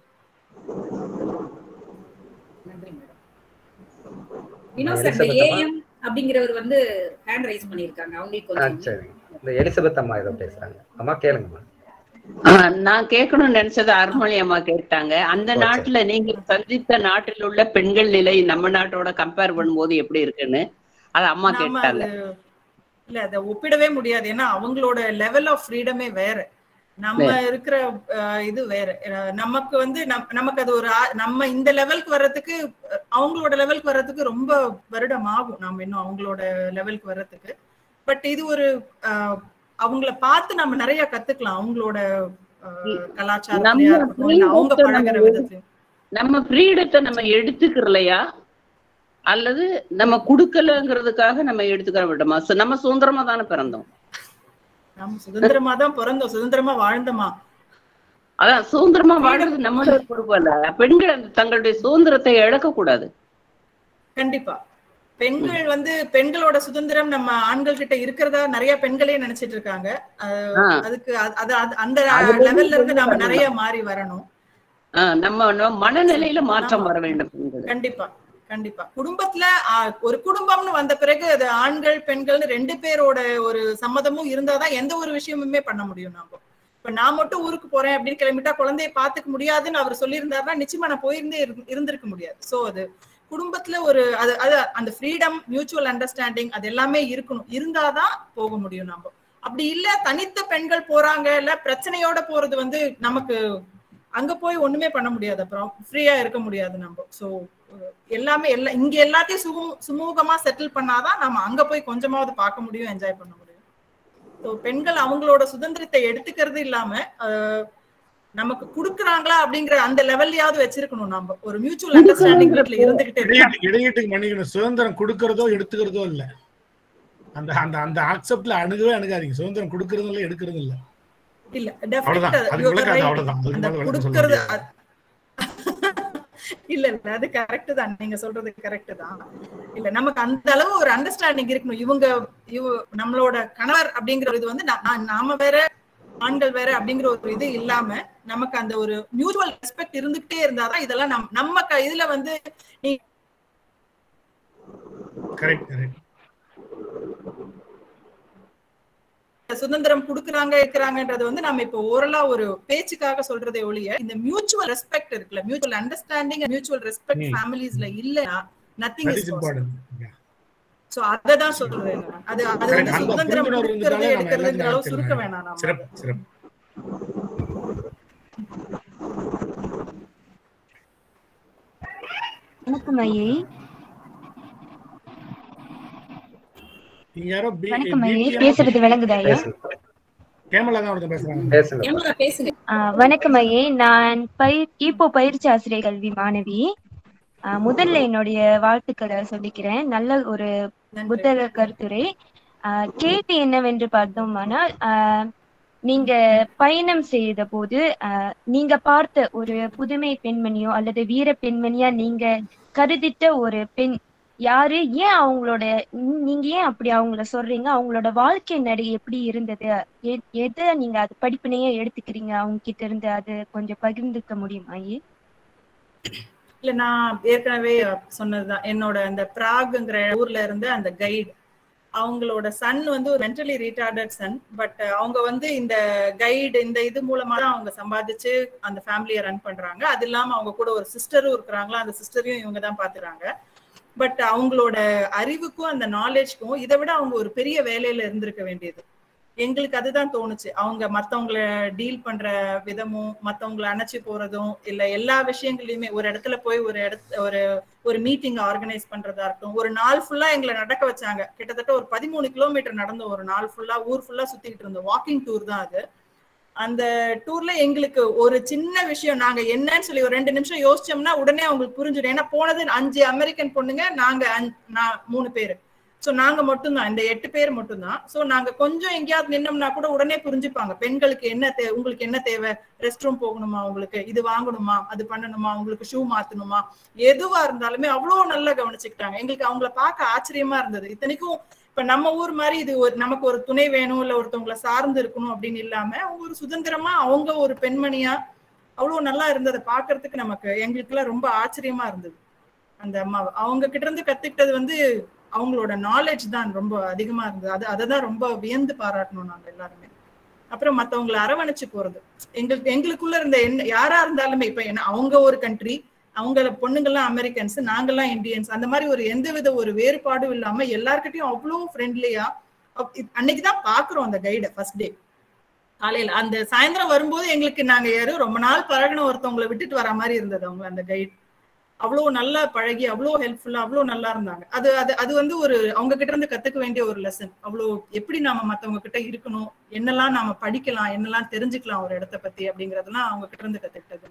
அப்படிங்கிறவர் வந்து ஹேண்ட் ரைஸ் பண்ணிருக்காங்க. அவங்களுக்கு எலிசபெத் அம்மா ஏதோ பேசுறாங்க. அம்மா கேளுங்கம்மா. நான் கேட்கணும்னு நினைச்சது அருள்மொழி அம்மா கேட்டாங்க. அந்த நாட்டுல நீங்க சந்தித்த நாட்டில் உள்ள பெண்கள் நிலை நம்ம நாட்டோட கம்பேர் பண்ணும்போது எப்படி இருக்குன்னு அது அம்மா கேட்டாங்க. இல்ல அதை ஒப்பிடவே முடியாது. ஏன்னா அவங்களோட லெவல் ஆஃப் ஃப்ரீடமே வேற, நம்ம இருக்கிற இது வேற. நமக்கு வந்து நமக்கு அது ஒரு நம்ம இந்த லெவலுக்கு வர்றதுக்கு அவங்களோட லெவலுக்கு வர்றதுக்கு ரொம்ப வருடம் ஆகும். நாம இன்னும் அவங்களோட லெவலுக்கு வர்றதுக்கு. பட் இது ஒரு அவங்கள பார்த்து நம்ம நிறைய கத்துக்கலாம். அவங்களோட கலாச்சாரத்திலயா இருக்கட்டும், அவங்க பழகுற விதத்தையும். நம்ம ஃப்ரீடத்தை நம்ம எடுத்துக்கிறலையா அல்லது நம்ம குடுக்கலங்கிறதுக்காக நம்ம எடுத்துக்கிற விட்டோமா? நம்ம சுதந்திரமா தானே பிறந்தோம். நம்ம சுதந்திரமா தான் பிறந்தோம், சுதந்திரமா வாழ்ந்தோமா? அதான் சுதந்திரமா வாழ்றது நம்மளோட பொறுப்பு அல்ல. பெண்கள் தங்களுடைய சுதந்திரத்தை இழக்க கூடாது. கண்டிப்பா பெண்கள் வந்து பெண்களோட சுதந்திரம் நம்ம ஆண்கள் கிட்ட இருக்கிறதா நிறைய பெண்களே நினைச்சிட்டு இருக்காங்க. அதுக்கு அந்த லெவல்ல இருந்து நாம நிறைய மாறி வரணும். நம்ம மனநிலையில மாற்றம் வர வேண்டும். கண்டிப்பா கண்டிப்பா குடும்பத்துல ஒரு குடும்பம்னு வந்த பிறகு அது ஆண்கள் பெண்கள்னு ரெண்டு பேரோட ஒரு சம்மதமும் இருந்தாதான் எந்த ஒரு விஷயமுமே பண்ண முடியும். நாம இப்ப நான் மட்டும் ஊருக்கு போறேன் அப்படின்னு கிளம்பிட்டா குழந்தைய பாத்துக்க முடியாதுன்னு அவர் சொல்லியிருந்தாருன்னா நிச்சயமா நான் போயிருந்தே இருந்திருக்க முடியாது. சோ அது குடும்பத்துல ஒரு அது அது அந்த ஃப்ரீடம், மியூச்சுவல் அண்டர்ஸ்டாண்டிங் அது எல்லாமே இருக்கணும். இருந்தாதான் போக முடியும். நாம அப்படி இல்ல தனித்த பெண்கள் போறாங்க இல்ல பிரச்சனையோட போறது வந்து நமக்கு அங்க போய் ஒண்ணுமே பண்ண முடியாது, அப்புறம் ஃப்ரீயா இருக்க முடியாது நம்ம. சோ எல்லாமே எல்லா இங்க எல்லாத்தையும் சுமூ சுமூகமா செட்டில் பண்ணாதான் நம்ம அங்க போய் கொஞ்சமாவது பார்க்க முடியும், என்ஜாய் பண்ண முடியும். ஸோ பெண்கள் அவங்களோட சுதந்திரத்தை எடுத்துக்கிறது இல்லாம நமக்கு குடுக்குறாங்களா அப்படிங்கிற அந்த லெவல்லையாவது வச்சிருக்கணும். நம்ம ஒரு மியூச்சுவல் அண்டர்ஸ்டாண்டிங் வீட்ல இருந்துகிட்டே இடையீட்டுக்கு மன்னிக்கணும். சுதந்திரம் கொடுக்கறதோ எடுத்துக்கிறதோ இல்ல, அந்த அந்த அந்த ஆக்செப்ட்ல அணுகவே அணுகாதீங்க. சுதந்திரம் கொடுக்கறதும் இல்ல எடுக்கிறதும் இல்ல. இல்ல இல்ல இல்ல அது கரெக்ட் தான், நீங்க சொல்றது கரெக்ட் தான். இல்ல நமக்கு அந்த அளவு ஒரு அண்டர்ஸ்டாண்டிங் இருக்கணும். இவங்க நம்மளோட கணவர் அப்படிங்கிற இது வந்து நாம வேற ஆண்கள் வேற அப்படிங்கிற ஒரு இது இல்லாம நமக்கு அந்த ஒரு மியூச்சுவல் ரெஸ்பெக்ட் இருந்துகிட்டே இருந்தாதான் இதெல்லாம் நம் நம்ம இதுல வந்து சுதந்திரம் கொடுக்குறாங்க இருக்கிறாங்கன்றது வந்து நம்ம இப்ப ஓரலா ஒரு பேச்சுக்காக சொல்றதே ஒழிய இந்த மியூச்சுவல் ரெஸ்பெக்ட் இருக்குல்ல, மியூச்சுவல் அண்டர்ஸ்டாண்டிங், மியூச்சுவல் ரெஸ்பெக்ட் ஃபேமிலிஸ்ல இல்ல, நத்திங் இஸ் பாசிபிள். சோ அததான் சொல்றேன். அது அது வந்து சுதந்திரம் கொடுக்கிறது எடுக்கிறதுங்கிற அளவு சுருக்க வேணாம். நாம வணக்கம் ஐயே. வணக்கம் ஐயே, பேசுறது விளங்குதா ஐயா? வணக்கம் ஐயே, நான் பயிர் இப்போ பயிற்சி ஆசிரியர் கல்வி மாணவி. முதல்ல என்னுடைய வாழ்த்துக்களை சொல்லிக்கிறேன். நல்ல ஒரு புத்தக கருத்துரை. ஆஹ் கேட்டு என்னவென்று பார்த்தோம்னா, ஆஹ் நீங்க பயணம் செய்த போது அஹ் நீங்க பார்த்த ஒரு புதுமை பெண்மணியோ அல்லது வீர பெண்மணியா நீங்க கருதிட்ட ஒரு பெண் யாரு, ஏன் அவங்களோட நீங்க ஏன் அப்படி அவங்கள சொல்றீங்க, அவங்களோட வாழ்க்கை நடை எப்படி இருந்தது, எதை நீங்க அது படிப்பினையே எடுத்துக்கிறீங்க அவங்க கிட்ட இருந்து, அது கொஞ்சம் பகிர்ந்துக்க முடியுமா? ஏ இல்ல நான் ஏற்கனவே சொன்னதுதான், என்னோட அந்த பிராக்ங்கிற ஊர்ல இருந்து அந்த கைடு, அவங்களோட சன் வந்து ஒரு மென்டலி ரீட்டார்டட் சன். பட் அவங்க வந்து இந்த கைடு இந்த இது மூலமா தான் அவங்க சம்பாதிச்சு அந்த ஃபேமிலியை ரன் பண்றாங்க. அது இல்லாம அவங்க கூட ஒரு சிஸ்டரும் இருக்கிறாங்களா, அந்த சிஸ்டரையும் இவங்க தான் பாத்துறாங்க. பட் அவங்களோட அறிவுக்கும் அந்த நாலேஜ்க்கும் இதை விட அவங்க ஒரு பெரிய வேலையில இருந்திருக்க வேண்டியது. எங்களுக்கு அதுதான் தோணுச்சு. அவங்க மத்தவங்கள டீல் பண்ற விதமும், மத்தவங்களை அணைச்சு போறதும், இல்ல எல்லா விஷயங்களையுமே ஒரு இடத்துல போய் ஒரு இடத்து ஒரு ஒரு மீட்டிங் ஆர்கனைஸ் பண்றதா இருக்கட்டும், ஒரு நாள் ஃபுல்லா எங்களை நடக்க வச்சாங்க. கிட்டத்தட்ட ஒரு பதிமூணு கிலோமீட்டர் நடந்து ஒரு நாள் ஃபுல்லா ஊர் ஃபுல்லா சுத்திக்கிட்டு இருந்தோம். வாக்கிங் டூர் தான் அது. அந்த டூர்ல எங்களுக்கு ஒரு சின்ன விஷயம் நாங்க என்னன்னு சொல்லி ஒரு ரெண்டு நிமிஷம் யோசிச்சோம்னா உடனே அவங்களுக்கு புரிஞ்சிடும். ஏன்னா போனது அஞ்சு அமெரிக்கன் பொண்ணுங்க, நாங்க மூணு பேரு. சோ நாங்க மட்டும்தான், இந்த எட்டு பேர் மட்டும்தான். சோ நாங்க கொஞ்சம் எங்கேயாவது நின்னோம்னா கூட உடனே புரிஞ்சுப்பாங்க. பெண்களுக்கு என்ன தேவை, உங்களுக்கு என்ன தேவை, ரெஸ்ட் ரூம் போகணுமா, உங்களுக்கு இது வாங்கணுமா, அது பண்ணணுமா, உங்களுக்கு ஷூ மாத்தணுமா, எதுவா இருந்தாலுமே அவ்வளவு நல்லா கவனிச்சுக்கிட்டாங்க. எங்களுக்கு அவங்கள பார்க்க ஆச்சரியமா இருந்தது. இத்தனைக்கும் இப்ப நம்ம ஊர் மாதிரி இது ஒரு நமக்கு ஒரு துணை வேணும் இல்ல ஒருத்தவங்களை சார்ந்து இருக்கணும் அப்படின்னு இல்லாம அவங்க ஒரு சுதந்திரமா அவங்க ஒரு பெண்மணியா அவ்வளவு நல்லா இருந்ததை பாக்குறதுக்கு நமக்கு எங்களுக்கு எல்லாம் ரொம்ப ஆச்சரியமா இருந்தது. அந்த அம்மா அவங்க கிட்ட இருந்து கத்துக்கிட்டது வந்து அவங்களோட நாலேஜ் தான் ரொம்ப அதிகமா இருந்தது. அது அதைதான் ரொம்ப வியந்து பாராட்டணும் நாங்க எல்லாருமே. அப்புறம் மத்தவங்களை அரவணைச்சு போறது, எங்களுக்கு எங்களுக்குள்ள இருந்த என்ன யாரா இருந்தாலுமே, இப்ப என்ன அவங்க ஒரு கண்ட்ரி, அவங்க பொண்ணுங்கெல்லாம் அமெரிக்கன்ஸ், நாங்கெல்லாம் இந்தியன்ஸ், அந்த மாதிரி ஒரு எந்த வித ஒரு வேறுபாடும் இல்லாம எல்லார்கிட்டையும் அவ்வளவு ஃப்ரெண்ட்லியா. அன்னைக்குதான் பாக்குறோம் அந்த கைட ஃபர்ஸ்ட் டே காலையில. அந்த சாயந்தரம் வரும்போது எங்களுக்கு நாங்க யாரும் ரொம்ப நாள் பழகின ஒருத்தவங்களை விட்டுட்டு வர மாதிரி இருந்தது. அவங்க அந்த கைடு அவ்வளவு நல்லா பழகி அவ்வளவு ஹெல்ப்ஃபுல்லா அவ்வளவு நல்லா இருந்தாங்க. அது அது அது வந்து ஒரு அவங்க கிட்ட இருந்து கத்துக்க வேண்டிய ஒரு லெசன். அவ்வளவு எப்படி நாம மத்தவங்க கிட்ட இருக்கணும், என்னெல்லாம் நாம படிக்கலாம், என்னெல்லாம் தெரிஞ்சுக்கலாம் ஒரு இடத்த பத்தி அப்படிங்கறதெல்லாம் அவங்க கிட்ட இருந்து கத்துக்கிட்டது.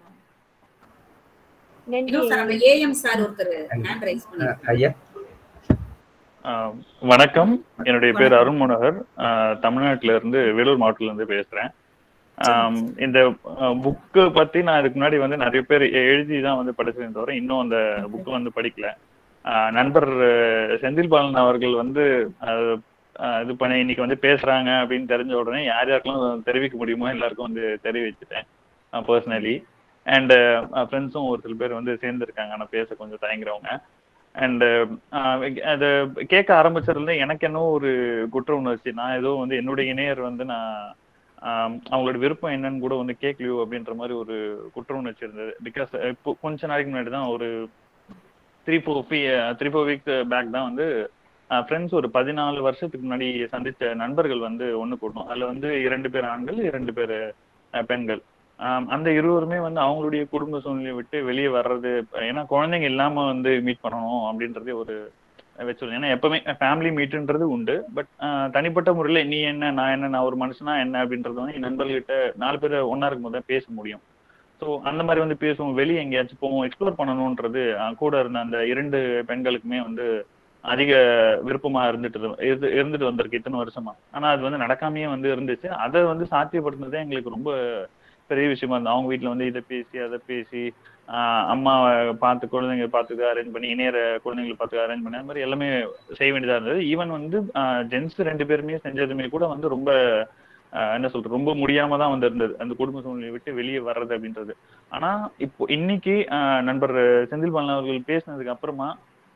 வணக்கம், என்னுடைய பேர் அருண் மனோகர். தமிழ்நாட்டுல இருந்து, வேலூர் மாவட்டத்துல இருந்து பேசுறேன். இந்த புக்கு பத்தி நான் இதுக்கு முன்னாடி வந்து நிறைய பேர் எழுதிதான் வந்து படிச்சேன் தவிர இன்னும் அந்த புக்கு வந்து படிக்கல. நண்பர் செந்தில் பாலன் அவர்கள் வந்து இது பண்ணி இன்னைக்கு வந்து பேசுறாங்க அப்படின்னு தெரிஞ்ச உடனே யார் யாருக்கெல்லாம் தெரிவிக்க முடியுமோ எல்லாருக்கும் வந்து தெரிவிச்சுட்டேன் பர்சனலி. அண்ட் ஃப்ரெண்ட்ஸும் ஒரு சில பேர் வந்து சேர்ந்துருக்காங்க, ஆனால் பேச கொஞ்சம் தயங்குறவங்க. அண்ட் அது கேட்க ஆரம்பிச்சதுல எனக்கு என்ன ஒரு குற்ற உணர்ச்சி, நான் ஏதோ வந்து என்னுடைய இணையர் வந்து நான் அவங்களோட விருப்பம் என்னன்னு கூட வந்து கேட்கலையோ அப்படின்ற மாதிரி ஒரு குற்ற உணர்ச்சி இருந்தது. பிகாஸ் இப்போ கொஞ்ச நாளைக்கு முன்னாடி தான் ஒரு three four three four weeks back தான் வந்து ஃப்ரெண்ட்ஸ் ஒரு பதினாலு வருஷத்துக்கு முன்னாடி சந்திச்ச நண்பர்கள் வந்து ஒண்ணு கூட்டணும். அதுல வந்து இரண்டு பேர் ஆண்கள், இரண்டு பேர் பெண்கள். அந்த இருவருமே வந்து அவங்களுடைய குடும்ப சூழ்நிலையை விட்டு வெளியே வர்றது, ஏன்னா குழந்தைங்க இல்லாம வந்து மீட் பண்ணணும் அப்படின்றதே ஒரு வச்சிருந்தேன். ஏன்னா எப்பவுமே ஃபேமிலி மீட்டுன்றது உண்டு, பட் தனிப்பட்ட முறையில நீ என்ன நான் என்ன, நான் ஒரு மனுஷனா என்ன அப்படின்றது வந்து என் நண்பர்கிட்ட நாலு பேர் ஒன்னா இருக்கும் போது பேச முடியும். ஸோ அந்த மாதிரி வந்து பேசுவோம், வெளியே எங்கேயாச்சும் போவோம், எக்ஸ்ப்ளோர் பண்ணணும்ன்றது கூட இருந்த அந்த இரண்டு பெண்களுக்குமே வந்து அதிக விருப்பமா இருந்துட்டு இருந்து இருந்துட்டு வந்திருக்கு இத்தனை வருஷமா. ஆனா அது வந்து நடக்காமையே வந்து இருந்துச்சு. அதை வந்து சாத்தியப்படுத்துனதே எங்களுக்கு ரொம்ப பெரிய விஷயமா இருந்தது. அவங்க வீட்டுல வந்து இதை பேசி அதை பேசி ஆஹ் அம்மாவை பார்த்து குழந்தைங்க பார்த்துக்க அரேஞ்ச் பண்ணி, இணையற குழந்தைங்களை பார்த்துக்க அரேஞ்ச் பண்ணி, அந்த மாதிரி எல்லாமே செய்ய வேண்டியதா இருந்தது. ஈவன் வந்து ஜென்ஸ் ரெண்டு பேருமே செஞ்சதுமே கூட வந்து ரொம்ப என்ன சொல்றது, ரொம்ப முடியாம தான் வந்து இருந்தது அந்த குடும்ப சூழ்நிலையை விட்டு வெளியே வர்றது அப்படின்றது. ஆனா இப்போ இன்னைக்கு நண்பர் செந்தில் பாலன் அவர்கள் பேசினதுக்கு அப்புறமா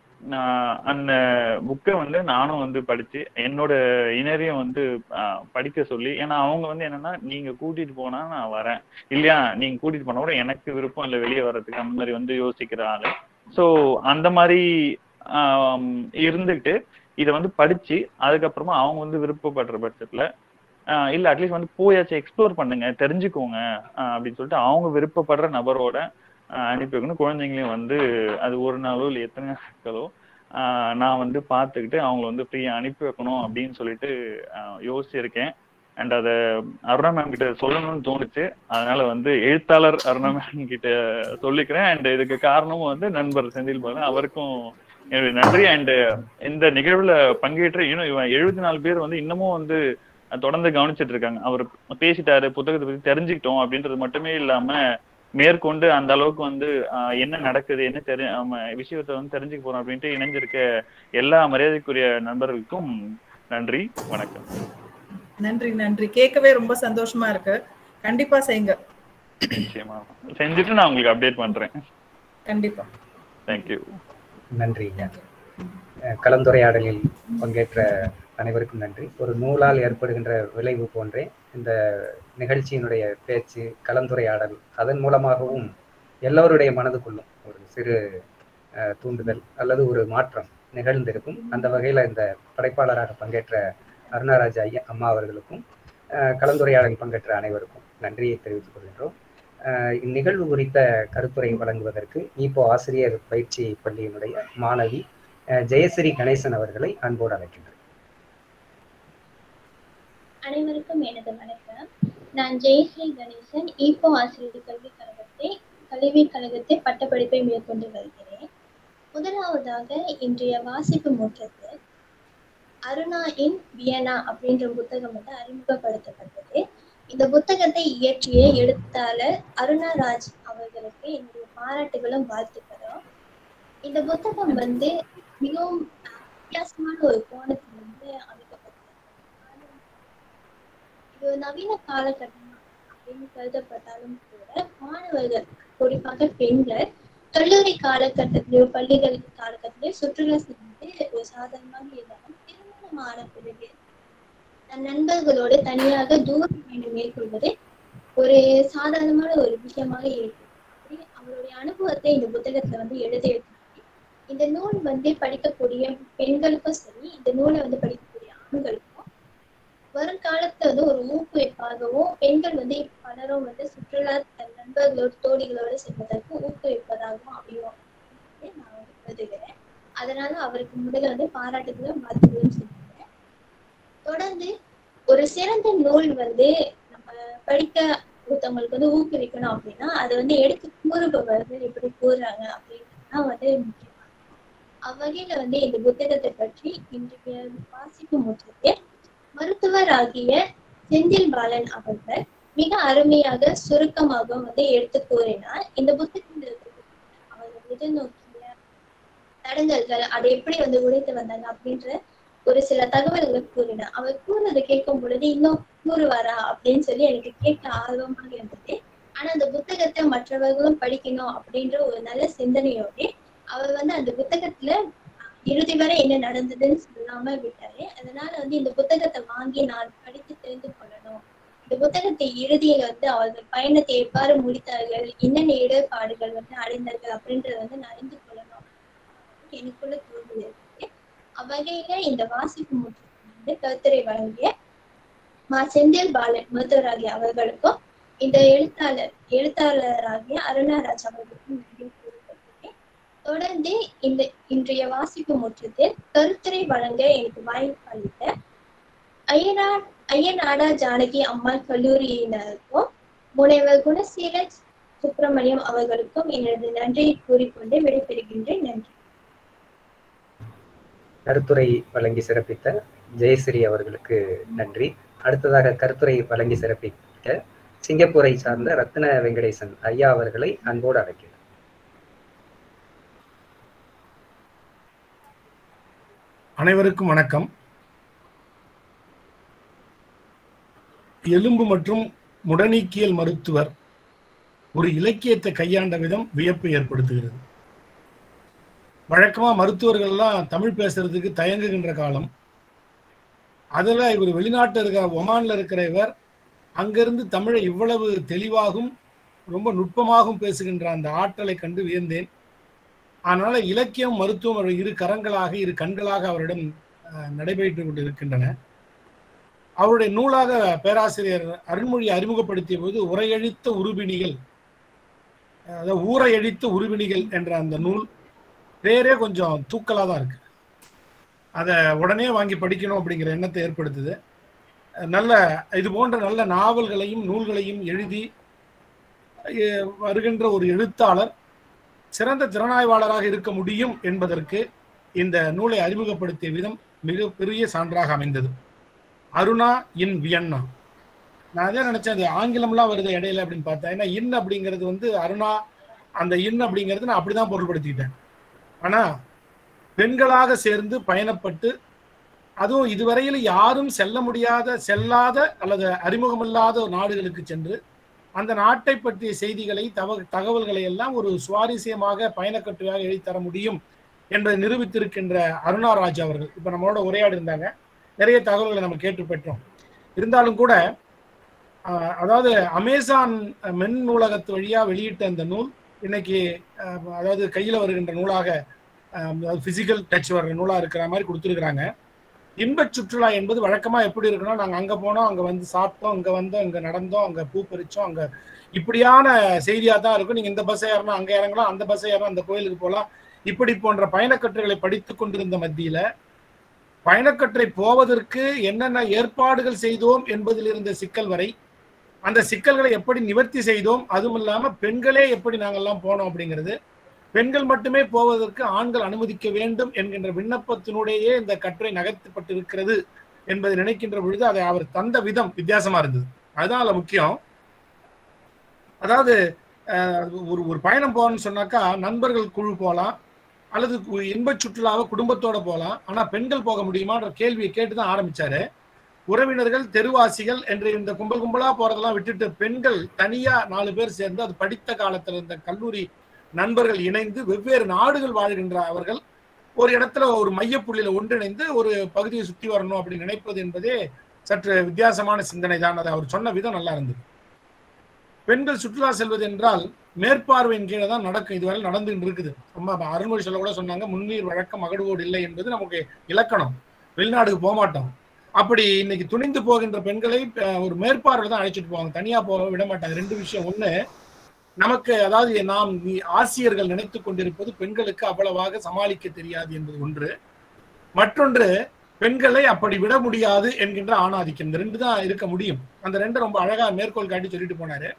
அந்த புக்கை வந்து நானும் வந்து படிச்சு என்னோட இணையரையும் வந்து படிக்க சொல்லி, ஏன்னா அவங்க வந்து என்னன்னா நீங்க கூட்டிட்டு போனா நான் வரேன், இல்லையா நீங்க கூட்டிட்டு போனா கூட எனக்கு விருப்பம் இல்லை வெளியே வர்றதுக்கு, அந்த மாதிரி வந்து யோசிக்கிற ஆளு. ஸோ அந்த மாதிரி ஆஹ் இருந்துட்டு இதை வந்து படிச்சு அதுக்கப்புறமா அவங்க வந்து விருப்பப்படுற பட்சத்துல ஆஹ் இல்ல அட்லீஸ்ட் வந்து போயாச்சும் எக்ஸ்ப்ளோர் பண்ணுங்க, தெரிஞ்சுக்கோங்க அப்படின்னு சொல்லிட்டு அவங்க விருப்பப்படுற நபரோட அனுப்பி வைக்கணும். குழந்தைங்களையும் வந்து அது ஒரு நாளோ இல்லை எத்தனை நாட்களோ ஆஹ் நான் வந்து பார்த்துக்கிட்டு அவங்கள வந்து ஃப்ரீயா அனுப்பி வைக்கணும் அப்படின்னு சொல்லிட்டு யோசிச்சிருக்கேன். அண்ட் அதை அருணா மேம் கிட்ட சொல்லணும்னு தோணுச்சு. அதனால வந்து எழுத்தாளர் அருணா மேம் கிட்ட சொல்லிக்கிறேன். அண்ட் இதுக்கு காரணமும் வந்து நண்பர் செந்தில் பாலன், அவருக்கும் என்னுடைய நன்றி. அண்ட் இந்த நிகழ்வுல பங்கேற்ற இன்னும் எழுபத்தி நாலு பேர் வந்து இன்னமும் வந்து தொடர்ந்து கவனிச்சிட்டு இருக்காங்க. அவர் பேசிட்டாரு, புத்தகத்தை பத்தி தெரிஞ்சுக்கிட்டோம் அப்படின்றது மட்டுமே இல்லாம மேற்கொண்டு அந்த அளவுக்கு வந்து ஆஹ் என்ன நடக்குது, என்ன தெரி விஷயத்த வந்து தெரிஞ்சுக்க போறோம் அப்படின்ட்டு இணைஞ்சிருக்க எல்லா மரியாதைக்குரிய நண்பர்களுக்கும் நன்றி, வணக்கம். நன்றி நன்றி. கேட்கவே ரொம்ப சந்தோஷமா இருக்கு. கண்டிப்பா செய்யுங்க. நிச்சயமா செஞ்சுட்டு நான் உங்களுக்கு அப்டேட் பண்றேன். கண்டிப்பா. தேங்க்யூ. நன்றி. கலந்துரையாடலில் பங்கேற்ற அனைவருக்கும் நன்றி. ஒரு நூலால் ஏற்படுகின்ற விளைவு போன்றே இந்த நிகழ்ச்சியினுடைய பேச்சு, கலந்துரையாடல், அதன் மூலமாகவும் எல்லோருடைய மனதுக்குள்ளும் ஒரு சிறு தூண்டுதல் அல்லது ஒரு மாற்றம் நிகழ்ந்திருக்கும். அந்த வகையில் இந்த படைப்பாளராக பங்கேற்ற அருணாராஜ் ஐயா அம்மா அவர்களுக்கும் கலந்துரையாடலில் பங்கேற்ற அனைவருக்கும் நன்றியை தெரிவித்துக் கொள்கின்றோம். இந்நிகழ்வு குறித்த கருத்துரை வழங்குவதற்கு இப்போ ஆசிரியர் பயிற்சி பள்ளியினுடைய மாணவி ஜெயஸ்ரீ கணேசன் அவர்களை அன்போடு அழைக்கின்றேன். அனைவருக்கும் எனது வணக்கம். நான் ஜெயஸ்ரீ கணேசன், ஈப்போ ஆசிரியர் கல்வி கழகத்தை கல்வி கழகத்தை பட்டப்படிப்பை மேற்கொண்டு வருகிறேன். முதலாவதாக இன்றைய வாசிப்பு முற்றத்தில் அருணா இன் வியனா அப்படின்ற புத்தகம் வந்து அறிமுகப்படுத்தப்பட்டது. இந்த புத்தகத்தை இயற்றிய எழுத்தாளர் அருணாராஜ் அவர்களுக்கு என்னுடைய பாராட்டுகளும் வாழ்த்துக்களும். இந்த புத்தகம் வந்து மிகவும் வித்தியாசமான ஒரு கோணத்தில் வந்து அமைக்கப்பட்டது. இது நவீன காலகட்டம் அப்படின்னு கருதப்பட்டாலும் கூட மாணவர்கள், குறிப்பாக பெண்கள், கல்லூரி காலகட்டத்திலேயோ பள்ளிகள் காலகட்டத்திலேயோ சுற்றுலா சென்று ஒரு சாதாரணமாக இருந்தாலும் திருமணமான பிறகு தன் நண்பர்களோடு தனியாக தூர பயணம் மேற்கொள்வது ஒரு சாதாரணமான ஒரு விஷயமாக இருக்கு. அவருடைய அனுபவத்தை இந்த புத்தகத்துல வந்து எழுதியிருக்காங்க. இந்த நூல் வந்து படிக்கக்கூடிய பெண்களுக்கும் சரி, இந்த நூலை வந்து படிக்கக்கூடிய ஆண்களுக்கும் வருங்காலத்துல வந்து ஒரு ஊக்குவிப்பாகவும், பெண்கள் வந்து பலரும் வந்து சுற்றுலா தன் நண்பர்களோடு தோழிகளோடு செல்வதற்கு ஊக்குவிப்பதாகவும் அமையும் நான் வந்து கருதுகிறேன். அதனால அவருக்கு முதல்ல வந்து பாராட்டுகளும் வாழ்த்துகளும் சொல்லுகிறேன். தொடர்ந்து ஒரு சிறந்த நூல் வந்து நம்ம படிக்க ஒருத்தவங்களுக்கு வந்து ஊக்குவிக்கணும் அப்படின்னா அதை வந்து எடுத்து கூறுபவர்கள் எப்படி கூறுறாங்க அப்படின்னா வந்து முக்கியமான அவ்வகையில வந்து இந்த புத்தகத்தை பற்றி இன்றைய வாசிப்பு முற்றத்தில் மருத்துவர் ஆகிய செந்தில் பாலன் அவர்கள் மிக அருமையாக சுருக்கமாக வந்து எடுத்து கூறினார். இந்த புத்தகத்தில் அவர்கள் எதிர்நோக்கிய தடங்கல்கள், அதை எப்படி வந்து உடைத்து வந்தாங்க அப்படின்ற ஒரு சில தகவல்களை கூறினார். அவர் கூறுறதை கேட்கும் பொழுது இன்னும் கூறுவாரா அப்படின்னு சொல்லி எனக்கு கேட்க ஆர்வமாக இருந்தது. ஆனா அந்த புத்தகத்தை மற்றவர்களும் படிக்கணும் அப்படின்ற ஒரு நல்ல சிந்தனையோட அவர் வந்து அந்த புத்தகத்துல இறுதி வரை என்ன நடந்ததுன்னு சொல்லாம விட்டாரு. அதனால வந்து இந்த புத்தகத்தை வாங்கி நான் படித்து தெரிந்து கொள்ளணும். இந்த புத்தகத்தை இறுதியில் வந்து அவர்கள் பயணத்தை எவ்வாறு முடித்தார்கள், என்னென்ன இடர்பாடுகள் வந்து அடைந்தார்கள் அப்படின்றத வந்து நான் அறிந்து கொள்ளணும் எனக்குள்ள தோல்வி இருக்கு. அவ்வகையில இந்த வாசிப்பு முற்றத்தில் வந்து கருத்துரை வழங்கிய மா செந்தில் பாலன் மருத்துவராகிய அவர்களுக்கும் இந்த எழுத்தாளர் எழுத்தாளராகிய அருணாராஜ் அவர்களுக்கும் நன்றி கூறிக்கொள்கிறேன். தொடர்ந்து இந்த இன்றைய வாசிப்பு முற்றத்தில் கருத்துரை வழங்க எனக்கு வாய்ப்பு அளித்த ஐயனார் ஐயனாடா ஜானகி அம்மாள் கல்லூரியினருக்கும் முனைவர் குணசீலன் சுப்பிரமணியம் அவர்களுக்கும் எனது நன்றியை கூறிக்கொண்டு விடைபெறுகின்றேன். நன்றி. கருத்துரை வழங்கி சிறப்பித்த ஜெயஸ்ரீ அவர்களுக்கு நன்றி. அடுத்ததாக கருத்துரை வழங்கி சிறப்பிக்க சிங்கப்பூரை சார்ந்த ரத்ன வெங்கடேசன் ஐயா அவர்களை அன்போடு அழைக்கிறேன். அனைவருக்கும் வணக்கம். எலும்பு மற்றும் முடநீக்கியல் மருத்துவர் ஒரு இலக்கியத்தை கையாண்ட விதம் வியப்பை ஏற்படுத்துகிறது. வழக்கமா மருத்துவர்கள்லாம் தமிழ் பேசுறதுக்கு தயங்குகின்ற காலம். அதுல இவர் வெளிநாட்டில் இருக்கிற ஒமான்ல இருக்கிற இவர் அங்கிருந்து தமிழை இவ்வளவு தெளிவாகவும் ரொம்ப நுட்பமாகவும் பேசுகின்ற அந்த ஆற்றலை கண்டு வியந்தேன். அதனால இலக்கியம் மருத்துவம் இரு கரங்களாக இரு கண்களாக அவரிடம் நடைபெற்று கொண்டு இருக்கின்றன. அவருடைய நூலாக பேராசிரியர் அருண்மொழி அறிமுகப்படுத்திய போது உரையழித்த உருபிணிகள், அதாவது ஊரையழித்த உருபிணிகள் என்ற அந்த நூல் பேரே கொஞ்சம் தூக்கலா தான் இருக்கு. அதை உடனே வாங்கி படிக்கணும் அப்படிங்கிற எண்ணத்தை ஏற்படுத்துது. நல்ல இது போன்ற நல்ல நாவல்களையும் நூல்களையும் எழுதி வருகின்ற ஒரு எழுத்தாளர் சிறந்த திறனாய்வாளராக இருக்க முடியும் என்பதற்கு இந்த நூலை அறிமுகப்படுத்திய விதம் மிக பெரிய சான்றாக அமைந்தது. Aruna in Vienna. நான் அதே நினைச்சேன், அது ஆங்கிலம்லாம் வருது இடையில அப்படின்னு பார்த்தேன். ஏன்னா இன் அப்படிங்கிறது வந்து அருணா, அந்த இன் அப்படிங்கிறது நான் அப்படிதான் பொருள்படுத்திக்கிட்டேன். ஆனா பெண்களாக சேர்ந்து பயணப்பட்டு, அதுவும் இதுவரையில் யாரும் செல்ல முடியாத செல்லாத அல்லது அறிமுகமில்லாத நாடுகளுக்கு சென்று அந்த நாட்டை பற்றிய செய்திகளை தவ தகவல்களை எல்லாம் ஒரு சுவாரஸ்யமாக பயணக்கட்டுரையாக எழுதித்தர முடியும் என்பதை நிரூபித்திருக்கின்ற அருணாராஜ் அவர்கள் இப்ப நம்மளோட உரையாடி இருந்தாங்க. நிறைய தகவல்களை நம்ம கேட்டு பெற்றோம். இருந்தாலும் கூட அதாவது அமேசான் மென் நூலகத்து வழியா வெளியிட்ட அந்த நூல் இன்னைக்கு அதாவது கையில வருகின்ற நூலாக, பிசிக்கல் டச் வர்ற நூலா இருக்கிற மாதிரி கொடுத்துருக்குறாங்க. இன்பச் சுற்றுலா என்பது வழக்கமா எப்படி இருக்குன்னா, நாங்க அங்க போனோம், அங்க வந்து சாப்பிட்டோம், அங்க வந்தோம், அங்க நடந்தோம், அங்க பூ பறிச்சோம், அங்க இப்படியான செய்தியா தான் இருக்கும். நீங்க இந்த பஸ் ஏறணும் அங்க இறங்கலாம், அந்த பஸ் ஏறணும் அந்த கோயிலுக்கு போகலாம், இப்படி போன்ற பயணக்கட்டுரைகளை படித்துக் கொண்டிருந்த மத்தியில பயணக்கட்டுரை போவதற்கு என்னென்ன ஏற்பாடுகள் செய்தோம் என்பதில் இருந்த சிக்கல் வரை, அந்த சிக்கல்களை எப்படி நிவர்த்தி செய்தோம், அதுவும் இல்லாம பெண்களே எப்படி நாங்கெல்லாம் போனோம் அப்படிங்கிறது, பெண்கள் மட்டுமே போவதற்கு ஆண்கள் அனுமதிக்க வேண்டும் என்கின்ற விண்ணப்பத்தினுடையே இந்த கட்டுரை நகர்த்தப்பட்டிருக்கிறது என்பதை நினைக்கின்ற பொழுது அதை அவர் தந்த விதம் வித்தியாசமா இருந்தது. அதுதான் அதுல முக்கியம். அதாவது ஒரு ஒரு பயணம் போகணும்னு சொன்னாக்கா நண்பர்கள் குழு போகலாம், அல்லது இன்பச் சுற்றுலாவை குடும்பத்தோட போகலாம். ஆனா பெண்கள் போக முடியுமான்ற கேள்வியை கேட்டுதான் ஆரம்பிச்சாரு. உறவினர்கள், தெருவாசிகள் என்று இந்த கும்பல் கும்பலா போறதெல்லாம் விட்டுட்டு பெண்கள் தனியா நாலு பேர் சேர்ந்து, அது படித்த காலத்துல இந்த கல்லூரி நண்பர்கள் இணைந்து வெவ்வேறு நாடுகள் வாழ்கின்ற அவர்கள் ஒரு இடத்துல ஒரு மையப்புள்ளியில ஒன்றிணைந்து ஒரு பகுதியை சுற்றி வரணும் அப்படின்னு நினைப்பது என்பதே சற்று வித்தியாசமான சிந்தனை தான். அதை அவர் சொன்ன விதம் நல்லா இருந்தது. பெண்கள் சுற்றுலா செல்வது என்றால் மேற்பார்வையின் கீழே தான் நடக்கும். இதுவரை நடந்துட்டு இருக்குது. ரொம்ப அருண்மொழி சொல்ல கூட சொன்னாங்க, முன்னீர் வழக்கம் அகடுவோடு இல்லை என்பது நமக்கு இலக்கணம். வெளிநாடுக்கு போக மாட்டோம். அப்படி இன்னைக்கு துணிந்து போகின்ற பெண்களை ஒரு மேற்பார்வை தான் அழைச்சிட்டு போவாங்க, தனியா போக விட மாட்டாங்க. ரெண்டு விஷயம். ஒண்ணு, நமக்கு அதாவது நாம் ஆசிரியர்கள் நினைத்துக் கொண்டிருப்பது பெண்களுக்கு அவ்வளவாக சமாளிக்க தெரியாது என்பது ஒன்று. மற்றொன்று, பெண்களை அப்படி விட முடியாது என்கின்ற ஆணாதிக்கம். இந்த ரெண்டு தான் இருக்க முடியும். அந்த ரெண்டு ரொம்ப அழகா மேற்கோள் காட்டி சொல்லிட்டு போனாரு.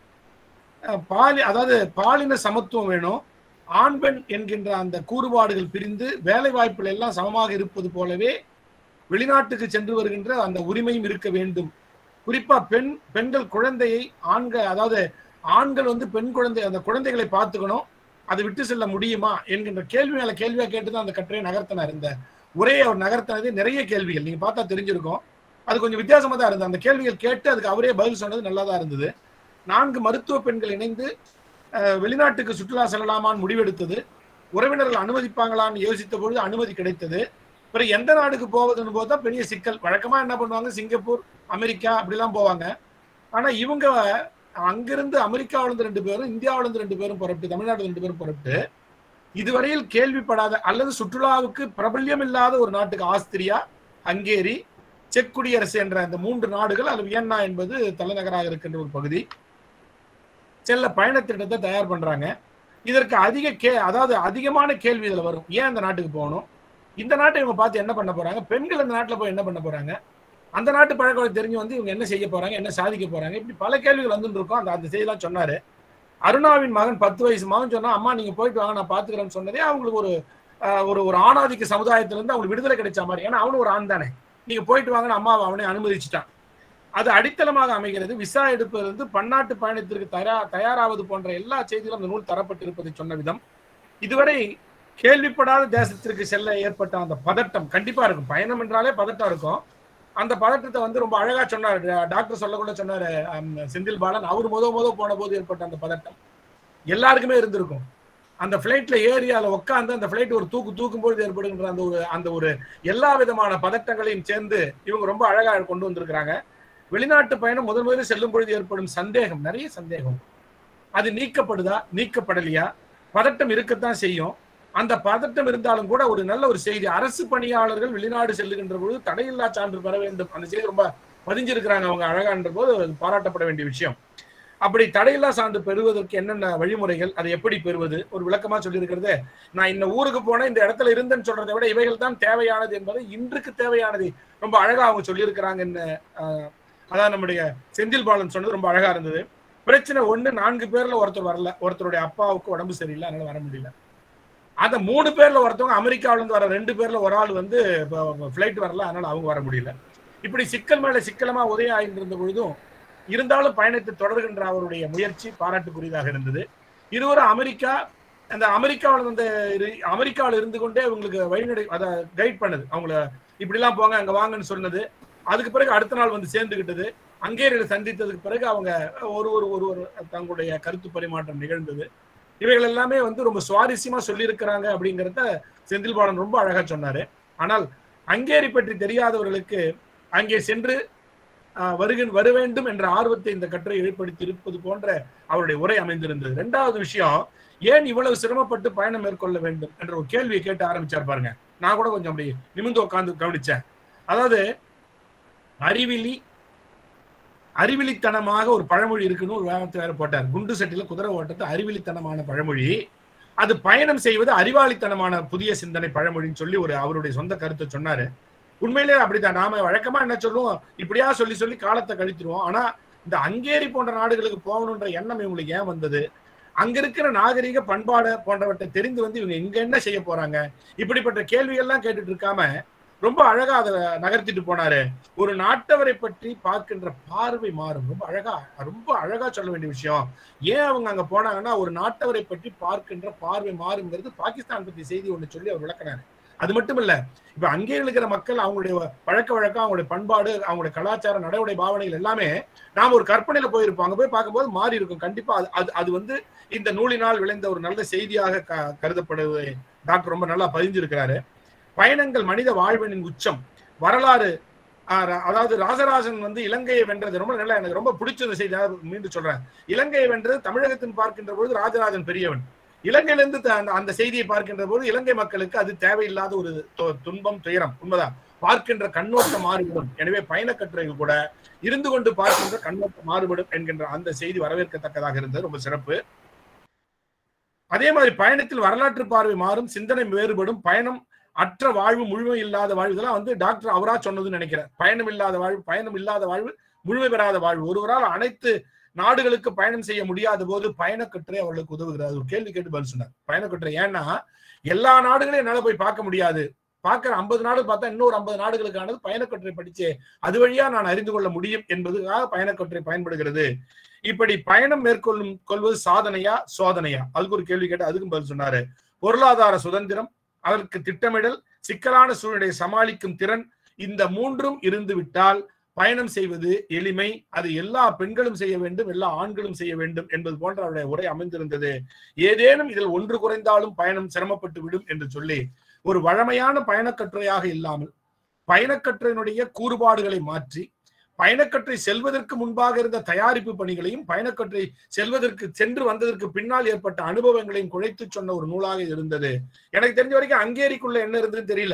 பாலி அதாவது பாலின சமத்துவம் வேணும், ஆண் பெண் என்கின்ற அந்த கூறுபாடுகள் பிரிந்து வேலை வாய்ப்புகள் எல்லாம் சமமாக இருப்பது போலவே வெளிநாட்டுக்கு சென்று வருகின்ற அந்த உரிமையும் இருக்க வேண்டும். குறிப்பா பெண் பெண்கள் குழந்தையை ஆண்கள், அதாவது ஆண்கள் வந்து பெண் குழந்தை அந்த குழந்தைகளை பார்த்துக்கணும், அதை விட்டு செல்ல முடியுமா என்கின்ற கேள்வி மேல கேள்வியா கேட்டுதான் அந்த கட்டுரையை நகர்த்தினார். இந்த உரையை அவர் நகர்த்தினது நிறைய கேள்விகள் நீங்க பார்த்தா தெரிஞ்சிருக்கும். அது கொஞ்சம் வித்தியாசமா தான் இருந்தது. அந்த கேள்விகள் கேட்டு அதுக்கு அவரே பதில் சொன்னது நல்லா தான் இருந்தது. நான்கு மருத்துவ பெண்கள் இணைந்து வெளிநாட்டுக்கு சுற்றுலா செல்லலாமான்னு முடிவெடுத்தது. உறவினர்கள் அனுமதிப்பாங்களான்னு யோசித்த பொழுது அனுமதி கிடைத்தது. பிறகு எந்த நாடுக்கு போவதுன்னு போது தான் பெரிய சிக்கல். வழக்கமா என்ன பண்ணுவாங்க, சிங்கப்பூர், அமெரிக்கா அப்படிலாம் போவாங்க. ஆனா இவங்க அங்கிருந்து அமெரிக்காவில இருந்து ரெண்டு பேரும், இந்தியாவில இருந்து ரெண்டு பேரும் புறப்பட்டு, தமிழ்நாடு ரெண்டு பேரும் புறப்பட்டு இதுவரையில் கேள்விப்படாத அல்லது சுற்றுலாவுக்கு பிரபல்யம் இல்லாத ஒரு நாட்டுக்கு, ஆஸ்திரியா, ஹங்கேரி, செக் குடியரசு என்ற அந்த மூன்று நாடுகள், அது வியன்னா என்பது தலைநகராக இருக்கின்ற ஒரு பகுதி, செல்ல பயணத்திட்டத்தை தயார் பண்றாங்க. இதற்கு அதிக கே அதாவது அதிகமான கேள்வி இதுல வரும். ஏன் அந்த நாட்டுக்கு போகணும், இந்த நாட்டை இவங்க பார்த்து என்ன பண்ண போறாங்க, பெண்கள் அந்த நாட்டுல போய் என்ன பண்ண போறாங்க, அந்த நாட்டு பழக்க தெரிஞ்சு வந்து இவங்க என்ன செய்ய போறாங்க, என்ன சாதிக்க போறாங்க, இப்படி பல கேள்விகள் வந்துட்டு இருக்கும். அந்த அந்த செய்தியெல்லாம் சொன்னாரு. அருணாவின் மகன் பத்து வயசு மகன் சொன்னா, அம்மா நீங்க போயிட்டு வாங்க நான் பாத்துக்கிறேன்னு சொன்னதே அவங்களுக்கு ஒரு ஒரு ஒரு ஆணாதிக்க சமுதாயத்திலிருந்து அவங்களுக்கு விடுதலை கிடைச்ச மாதிரி. ஏன்னா அவனும் ஒரு ஆண் தானே, நீங்க போயிட்டு வாங்கன்னு அம்மாவை அவனை அனுமதிச்சுட்டான். அது அடித்தளமாக அமைகிறது. விசா எடுப்பதிலிருந்து பன்னாட்டு பயணத்திற்கு தயா தயாராவது போன்ற எல்லா செய்திகளும் அந்த நூல் தரப்பட்டிருப்பதை சொன்ன விதம், இதுவரை கேள்விப்படாத தேசத்திற்கு செல்ல ஏற்பட்ட அந்த பதட்டம் கண்டிப்பா இருக்கும். பயணம் என்றாலே பதட்டம் இருக்கும். அந்த பதட்டத்தை வந்து ரொம்ப அழகா சொன்னார் டாக்டர். சொல்லக்கூட சொன்னாரு செந்தில் பாலன், அவர் முத முத போன போது ஏற்பட்ட அந்த பதட்டம் எல்லாருக்குமே இருந்திருக்கும். அந்த பிளைட்ல ஏறி அதில் உட்காந்து அந்த பிளைட் ஒரு தூக்கு தூக்கும் போது ஏற்படுகின்ற அந்த ஒரு அந்த ஒரு எல்லா விதமான பதட்டங்களையும் சேர்ந்து இவங்க ரொம்ப அழகா கொண்டு வந்திருக்கிறாங்க. வெளிநாட்டு பயணம் முதல் முதலில் செல்லும் பொழுது ஏற்படும் சந்தேகம், நிறைய சந்தேகம், அது நீக்கப்படுதா நீக்கப்படலையா, பதட்டம் இருக்கத்தான் செய்யும். அந்த பதட்டம் இருந்தாலும் கூட ஒரு நல்ல ஒரு செய்தி, அரசு பணியாளர்கள் வெளிநாடு செல்லுகின்ற பொழுது தடையில்லா சான்று பெற வேண்டும். அந்த செய்தி ரொம்ப பதிஞ்சிருக்கிறாங்க அவங்க அழகான்ற போது பாராட்டப்பட வேண்டிய விஷயம். அப்படி தடையில்லா சான்று பெறுவதற்கு என்னென்ன வழிமுறைகள், அதை எப்படி பெறுவது, ஒரு விளக்கமா சொல்லியிருக்கிறது. நான் இந்த ஊருக்கு போனேன், இந்த இடத்துல இருந்தேன்னு சொல்றதை விட இவைகள் தான் தேவையானது என்பதை, இன்றுக்கு தேவையானது ரொம்ப அழகா அவங்க சொல்லியிருக்கிறாங்கன்னு அதான் நம்முடைய செந்தில் பாலன் சொன்னது ரொம்ப அழகா இருந்தது. பிரச்சனை ஒண்ணு, நான்கு பேர்ல ஒருத்தர் வரல, ஒருத்தருடைய அப்பாவுக்கு உடம்பு சரியில்லை, அதனால வர முடியல. அந்த மூணு பேர்ல ஒருத்தவங்க அமெரிக்காவில இருந்து வர ரெண்டு பேர்ல ஒரு ஆள் வந்து பிளைட் வரல, அதனால அவங்க வர முடியல. இப்படி சிக்கல் மேல சிக்கலமா உதயம் ஆகிட்டு இருந்த பொழுதும் இருந்தாலும் பயணத்தை தொடர்கின்ற அவருடைய முயற்சி பாராட்டுக்குரியதாக இருந்தது. இருவரும் அமெரிக்கா, அந்த அமெரிக்காவில் வந்து அமெரிக்காவில் இருந்து கொண்டே அவங்களுக்கு வழிநடை அதை கைட் பண்ணுது. அவங்கள இப்படிலாம் போங்க அங்க வாங்கன்னு சொன்னது. அதுக்கு பிறகு அடுத்த நாள் வந்து சேர்ந்துகிட்டது. ஹங்கேரியில சந்தித்ததுக்கு பிறகு அவங்க ஒரு ஒரு ஒரு ஒரு தங்களுடைய கருத்து பரிமாற்றம் நிகழ்ந்தது. இவைகள் எல்லாமே வந்து ரொம்ப சுவாரஸ்யமா சொல்லியிருக்கிறாங்க அப்படிங்கிறத செந்தில் பாலன் ரொம்ப அழகா சொன்னாரு. ஆனால் ஹங்கேரி பற்றி தெரியாதவர்களுக்கு அங்கே சென்று வருக வர வேண்டும் என்ற ஆர்வத்தை இந்த கட்டுரை ஏற்படுத்தி இருப்பது போன்ற அவருடைய உரை அமைந்திருந்தது. இரண்டாவது விஷயம், ஏன் இவ்வளவு சிரமப்பட்டு பயணம் மேற்கொள்ள வேண்டும் என்ற ஒரு கேள்வியை கேட்டு ஆரம்பிச்சார் பாருங்க. நான் கூட கொஞ்சம் அப்படி நிமிர்ந்து உட்கார்ந்து கவனிச்சேன். அதாவது அறிவிலி அறிவிலித்தனமாக ஒரு பழமொழி இருக்குன்னு ஒரு வேகத்தை வேற போட்டார். குண்டு சட்டில குதிரை ஓட்டத்தை அறிவிலித்தனமான பழமொழி, அது பயணம் செய்வது அறிவாளித்தனமான புதிய சிந்தனை பழமொழின்னு சொல்லி ஒரு அவருடைய சொந்த கருத்தை சொன்னாரு. உண்மையிலே அப்படித்தான். நாம வழக்கமா என்ன சொல்லுவோம், இப்படியா சொல்லி சொல்லி காலத்தை கழித்துருவோம். ஆனா இந்த ஹங்கேரி போன்ற நாடுகளுக்கு போகணுன்ற எண்ணம் இவங்களுக்கு ஏன் வந்தது, அங்க இருக்கிற நாகரீக பண்பாடு போன்றவற்றை தெரிந்து வந்து இவங்க இங்க என்ன செய்ய போறாங்க, இப்படிப்பட்ட கேள்விகள்லாம் கேட்டுட்டு இருக்காம ரொம்ப அழகா அதை நகர்த்திட்டு போனாரு. ஒரு நாட்டவரை பற்றி பார்க்கின்ற பார்வை மாறும். ரொம்ப அழகா ரொம்ப அழகா சொல்ல வேண்டிய விஷயம். ஏன் அவங்க அங்க போனாங்கன்னா ஒரு நாட்டவரை பற்றி பார்க்கின்ற பார்வை மாறுங்கிறது பாகிஸ்தான் பத்தி செய்தி ஒண்ணு சொல்லி அவர் விளக்கினாரு. அது மட்டும் இல்ல, இப்ப அங்கே இருக்கிற மக்கள் அவங்களுடைய பழக்க வழக்கம், அவங்களுடைய பண்பாடு, அவங்களுடைய கலாச்சார நடவடை பாவனைகள் எல்லாமே நாம ஒரு கற்பனையில போயிருப்போம். அங்க போய் பார்க்கும்போது மாறி இருக்கும். கண்டிப்பா அது அது வந்து இந்த நூலினால் விளைந்த ஒரு நல்ல செய்தியாக கருதப்படுவது டாக்டர் ரொம்ப நல்லா பதிஞ்சிருக்கிறாரு. பயணங்கள் மனித வாழ்வினின் உச்சம். வரலாறு, அதாவது ராஜராஜன் வந்து இலங்கையை வென்றது ரொம்ப நல்லா, எனக்கு ரொம்ப பிடிச்ச செய்தி. மீண்டும் சொல்றேன், இலங்கையை வென்றது தமிழகத்தின் பார்க்கின்ற பொழுது ராஜராஜன் பெரியவன். இலங்கையிலிருந்து அந்த செய்தியை பார்க்கின்ற போது இலங்கை மக்களுக்கு அது தேவையில்லாத ஒரு துன்பம், துயரம். உண்மைதான், பார்க்கின்ற கண்ணோட்டம் மாறுபடும். எனவே பயண கட்டுரைகள் கூட இருந்து கொண்டு பார்க்கின்ற கண்ணோட்டம் மாறுபடும் என்கின்ற அந்த செய்தி வரவேற்கத்தக்கதாக இருந்தது. ரொம்ப சிறப்பு. அதே மாதிரி பயணத்தில் வரலாற்று பார்வை மாறும், சிந்தனை வேறுபடும், பயணம் அற்ற வாழ்வு, முழுமை இல்லாத வாழ்வு, இதெல்லாம் வந்து டாக்டர் அவரா சொன்னதுன்னு நினைக்கிறேன். பயணம் இல்லாத வாழ்வு, பயணம் இல்லாத வாழ்வு, முழுமை பெறாத வாழ்வு. ஒருவரால் அனைத்து நாடுகளுக்கு பயணம் செய்ய முடியாத போது பயணக்கட்டுரை அவர்களுக்கு உதவுகிறது. ஒரு கேள்வி கேட்டு பதில் சொன்னார். பயணக்கட்டுரை ஏன்னா எல்லா நாடுகளையும் என்னால போய் பார்க்க முடியாது, பார்க்கிற ஐம்பது நாடு பார்த்தா இன்னொரு ஐம்பது நாடுகளுக்கானது பயணக்கட்டுரை படிச்சு அது வழியா நான் அறிந்து கொள்ள முடியும் என்பதுக்காக பயணக்கட்டுரை பயன்படுகிறது. இப்படி பயணம் மேற்கொள்ளும் கொள்வது சாதனையா சோதனையா, அதுக்கு ஒரு கேள்வி கேட்டு அதுக்கும் பதில் சொன்னாரு. பொருளாதார சுதந்திரம், அதற்கு திட்டமிடல், சிக்கலான சூழ்நிலையை சமாளிக்கும் திறன், இந்த மூன்றும் இருந்து விட்டால் பயணம் செய்வது எளிமை, அது எல்லா பெண்களும் செய்ய வேண்டும், எல்லா ஆண்களும் செய்ய வேண்டும் என்பது போன்ற அவருடைய உரை அமைந்திருந்தது. ஏதேனும் இதில் ஒன்று குறைந்தாலும் பயணம் சிரமப்பட்டு விடும் என்று சொல்லி ஒரு வழமையான பயணக்கட்டுரையாக இல்லாமல் பயணக்கட்டுரையினுடைய கூறுபாடுகளை மாற்றி பயணக்கட்டுரை செல்வதற்கு முன்பாக இருந்த தயாரிப்பு பணிகளையும் பயணக்கட்டுரை செல்வதற்கு சென்று வந்ததற்கு பின்னால் ஏற்பட்ட அனுபவங்களையும் குழைத்து சொன்ன ஒரு நூலாக இருந்தது. எனக்கு தெரிஞ்ச வரைக்கும் ஹங்கேரிக்குள்ள என்ன இருந்ததுன்னு தெரியல,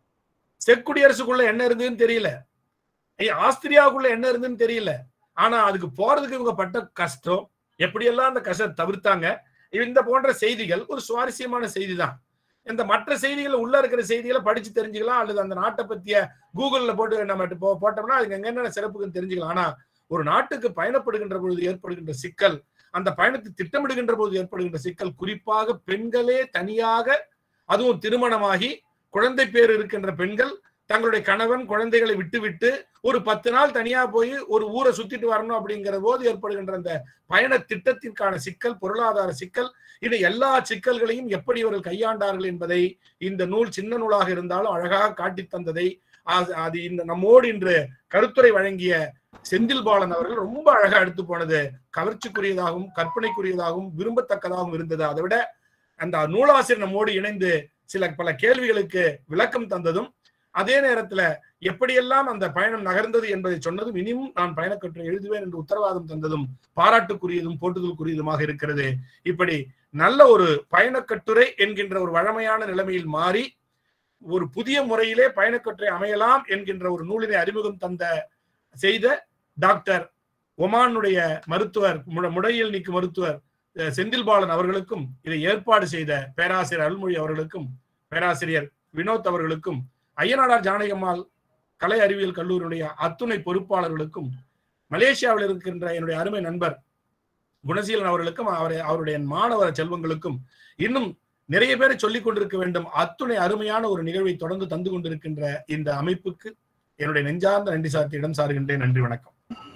செக் குடியரசுக்குள்ள என்ன இருந்ததுன்னு தெரியல, ஆஸ்திரியாவுக்குள்ள என்ன இருந்துன்னு தெரியல. ஆனா அதுக்கு போறதுக்கு இவங்க பட்ட கஷ்டம், எப்படியெல்லாம் அந்த கஷ்டம் தவிர்த்தாங்க. இந்த போன்ற செய்திகள் ஒரு சுவாரஸ்யமான செய்தி தான். இந்த மற்ற செய்திகள் உள்ள இருக்கிற செய்திகளை படிச்சு தெரிஞ்சுக்கலாம், அல்லது அந்த நாட்டை பத்திய கூகுள்ல போட்டு நம்ம போட்டோம்னா அதுக்கு எங்க என்னென்ன சிறப்புன்னு தெரிஞ்சுக்கலாம். ஆனா ஒரு நாட்டுக்கு பயணப்படுகின்ற பொழுது ஏற்படுகின்ற சிக்கல், அந்த பயணத்தை திட்டமிடுகின்ற போது ஏற்படுகின்ற சிக்கல், குறிப்பாக பெண்களே தனியாக, அதுவும் திருமணமாகி குழந்தை பேர் இருக்கின்ற பெண்கள் தங்களுடைய கணவன் குழந்தைகளை விட்டுவிட்டு ஒரு பத்து நாள் தனியா போய் ஒரு ஊரை சுத்திட்டு வரணும் அப்படிங்கிற போது ஏற்படுகின்ற அந்த பயண திட்டத்திற்கான சிக்கல், பொருளாதார சிக்கல், இது எல்லா சிக்கல்களையும் எப்படி இவர்கள் கையாண்டார்கள் என்பதை இந்த நூல் சின்ன நூலாக இருந்தாலும் அழகாக காட்டி தந்ததை அது இந்த நம்மோடு இன்று கருத்துரை வழங்கிய செந்தில் பாலன் அவர்கள் ரொம்ப அழகா எடுத்து போனது கவர்ச்சிக்குரியதாகவும் கற்பனைக்குரியதாகவும் விரும்பத்தக்கதாகவும் இருந்தது. அதை விட அந்த நூலாசிரியர் நம்மோடு இணைந்து சில பல கேள்விகளுக்கு விளக்கம் தந்ததும், அதே நேரத்துல எப்படியெல்லாம் அந்த பயணம் நகர்ந்தது என்பதை சொன்னதும், இனியும் நான் பயணக்கட்டுரை எழுதுவேன் என்று உத்தரவாதம் தந்ததும் பாராட்டுக்குரியதும் போட்டுதலுக்குரியதுமாக இருக்கிறது. இப்படி நல்ல ஒரு பயணக்கட்டுரை என்கின்ற ஒரு வழமையான நிலைமையில் மாறி ஒரு புதிய முறையிலே பயணக்கட்டுரை அமையலாம் என்கின்ற ஒரு நூலினை அறிமுகம் தந்த செய்த டாக்டர் ஒமானுடைய மருத்துவர் முடையியல் நீக்கு மருத்துவர் செந்தில் பாலன் அவர்களுக்கும், இதை ஏற்பாடு செய்த பேராசிரியர் அருள்மொழி அவர்களுக்கும், பேராசிரியர் வினோத் அவர்களுக்கும், ஐயனாடார் ஜானகியம்மாள் கலை அறிவியல் கல்லூரியுடைய அத்துணை பொறுப்பாளர்களுக்கும், மலேசியாவில் இருக்கின்ற என்னுடைய அருமை நண்பர் குணசீலன் அவர்களுக்கும், அவரை அவருடைய மாணவ செல்வங்களுக்கும், இன்னும் நிறைய பேரை சொல்லிக் கொண்டிருக்க வேண்டும், அத்துணை அருமையான ஒரு நிகழ்வை தொடர்ந்து தந்து கொண்டிருக்கின்ற இந்த அமைப்புக்கு என்னுடைய நெஞ்சார்ந்த நன்றி சார்த்தி இடம் சாருகின்றேன். நன்றி, வணக்கம்.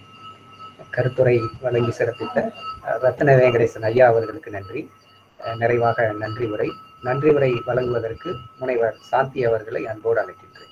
கருத்துரை வழங்கி சிறப்பித்த ரத்ன வெங்கடேசன் ஐயா அவர்களுக்கு நன்றி. நிறைவாக நன்றி உரை நன்றி உரை வழங்குவதற்கு முனைவர் சாந்தி அவர்களை அன்போடு அழைக்கின்றேன்.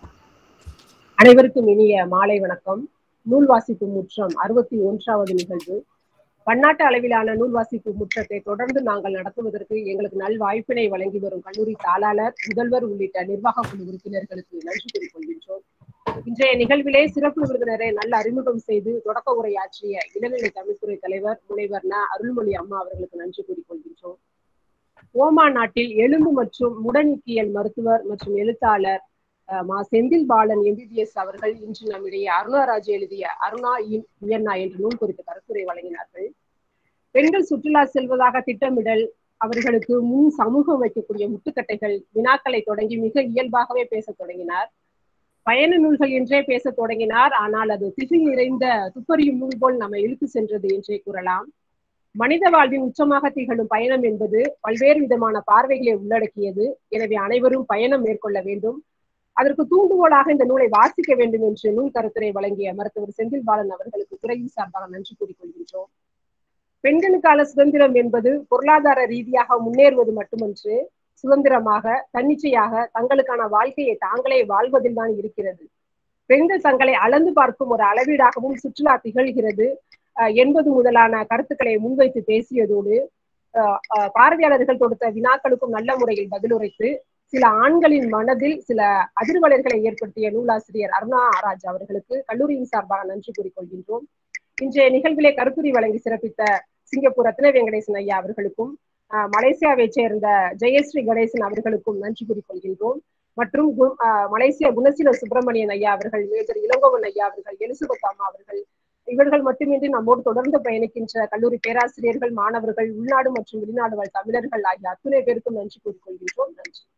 அனைவருக்கும் இனிய மாலை வணக்கம். நூல் வாசிப்பு முற்றம் அறுபத்தி ஒன்றாவது நிகழ்வு. பன்னாட்டு அளவிலான நூல் வாசிப்பு முற்றத்தை தொடர்ந்து நாங்கள் நடத்துவதற்கு எங்களுக்கு நல் வாய்ப்பினை வழங்கி வரும் கல்லூரி தாளாளர், முதல்வர் உள்ளிட்ட நிர்வாக குழு உறுப்பினர்களுக்கு நன்றி கூறிக்கொள்கின்றோம். இன்றைய நிகழ்விலே சிறப்பு விருந்தினரை நல்ல அறிமுகம் செய்து தொடக்க உரையாற்றிய இளநிலை தமிழ்துறை தலைவர் முனைவர் ந அருள்மொழி அம்மா அவர்களுக்கு நன்றி கூறிக்கொள்கின்றோம். ஓமான் நாட்டில் எலும்பு மற்றும் முடநீக்கியல் மருத்துவர் மற்றும் எழுத்தாளர் மா செந்தில் பாலன் எம்பிபிஎஸ் அவர்கள் இன்று நம்மிடையே அருணாராஜ் எழுதிய அருணா இன் வியன்னா என்ற நூல் குறித்த கருத்துரை வழங்கினார்கள். பெண்கள் சுற்றுலா செல்வதாக திட்டமிடல், அவர்களுக்கு முன் சமூகம் வைக்கக்கூடிய முட்டுக்கட்டைகள், வினாக்களை தொடங்கி மிக இயல்பாகவே பேச தொடங்கினார். பயண நூல்கள் என்றே பேச தொடங்கினார். ஆனால் அது திசை நிறைந்த துப்பறியும் நூல் போல் நம்ம இழுத்து சென்றது என்றே கூறலாம். மனித வாழ்வின் உச்சமாக திகழும் பயணம் என்பது பல்வேறு விதமான பார்வைகளை உள்ளடக்கியது. எனவே அனைவரும் பயணம் மேற்கொள்ள வேண்டும், அதற்கு தூண்டுகோலாக இந்த நூலை வாசிக்க வேண்டும் என்று நூல் கருத்துரை வழங்கிய மருத்துவர் செந்தில் பாலன் அவர்களுக்கு துறையின் சார்பாக நன்றி கூறிக்கொள்கின்றோம். பெண்களுக்கான சுதந்திரம் என்பது பொருளாதார ரீதியாக முன்னேறுவது மட்டுமன்று, சுதந்திரமாக தன்னிச்சையாக தங்களுக்கான வாழ்க்கையை தாங்களே வாழ்வதில் தான் இருக்கிறது. பெண்கள் தங்களை அளந்து பார்க்கும் ஒரு அளவீடாகவும் சுற்றுலா திகழ்கிறது என்பது முதலான கருத்துக்களை முன்வைத்து பேசியதோடு பார்வையாளர்கள் தொடுத்த வினாக்களுக்கும் நல்ல முறையில் பதிலுரைத்து சில ஆண்களின் மனதில் சில அதிர்வலைகளை ஏற்படுத்திய நூலாசிரியர் அருணா ராஜ் அவர்களுக்கு கல்லூரியின் சார்பாக நன்றி கூறிக்கொள்கின்றோம். இன்றைய நிகழ்விலே கருத்துரை வழங்கி சிறப்பித்த சிங்கப்பூர் ரத்ன வெங்கடேசன் ஐயா அவர்களுக்கும், மலேசியாவை சேர்ந்த ஜெயஸ்ரீ கணேசன் அவர்களுக்கும் நன்றி கூறிக்கொள்கின்றோம். மற்றும் மலேசியா குணசீல சுப்பிரமணியன் ஐயா அவர்கள், மேஜர் இளங்கோவன் ஐயா அவர்கள், எலிசபெத் அம்மா அவர்கள், இவர்கள் மட்டுமின்றி நம்மோடு தொடர்ந்து பயணிக்கின்ற கல்லூரி பேராசிரியர்கள், மாணவர்கள், உள்நாடு மற்றும் வெளிநாடு வாழ் தமிழர்கள் ஆகிய அத்துணை பேருக்கும் நன்றி கூறிக்கொள்கின்றோம். நன்றி.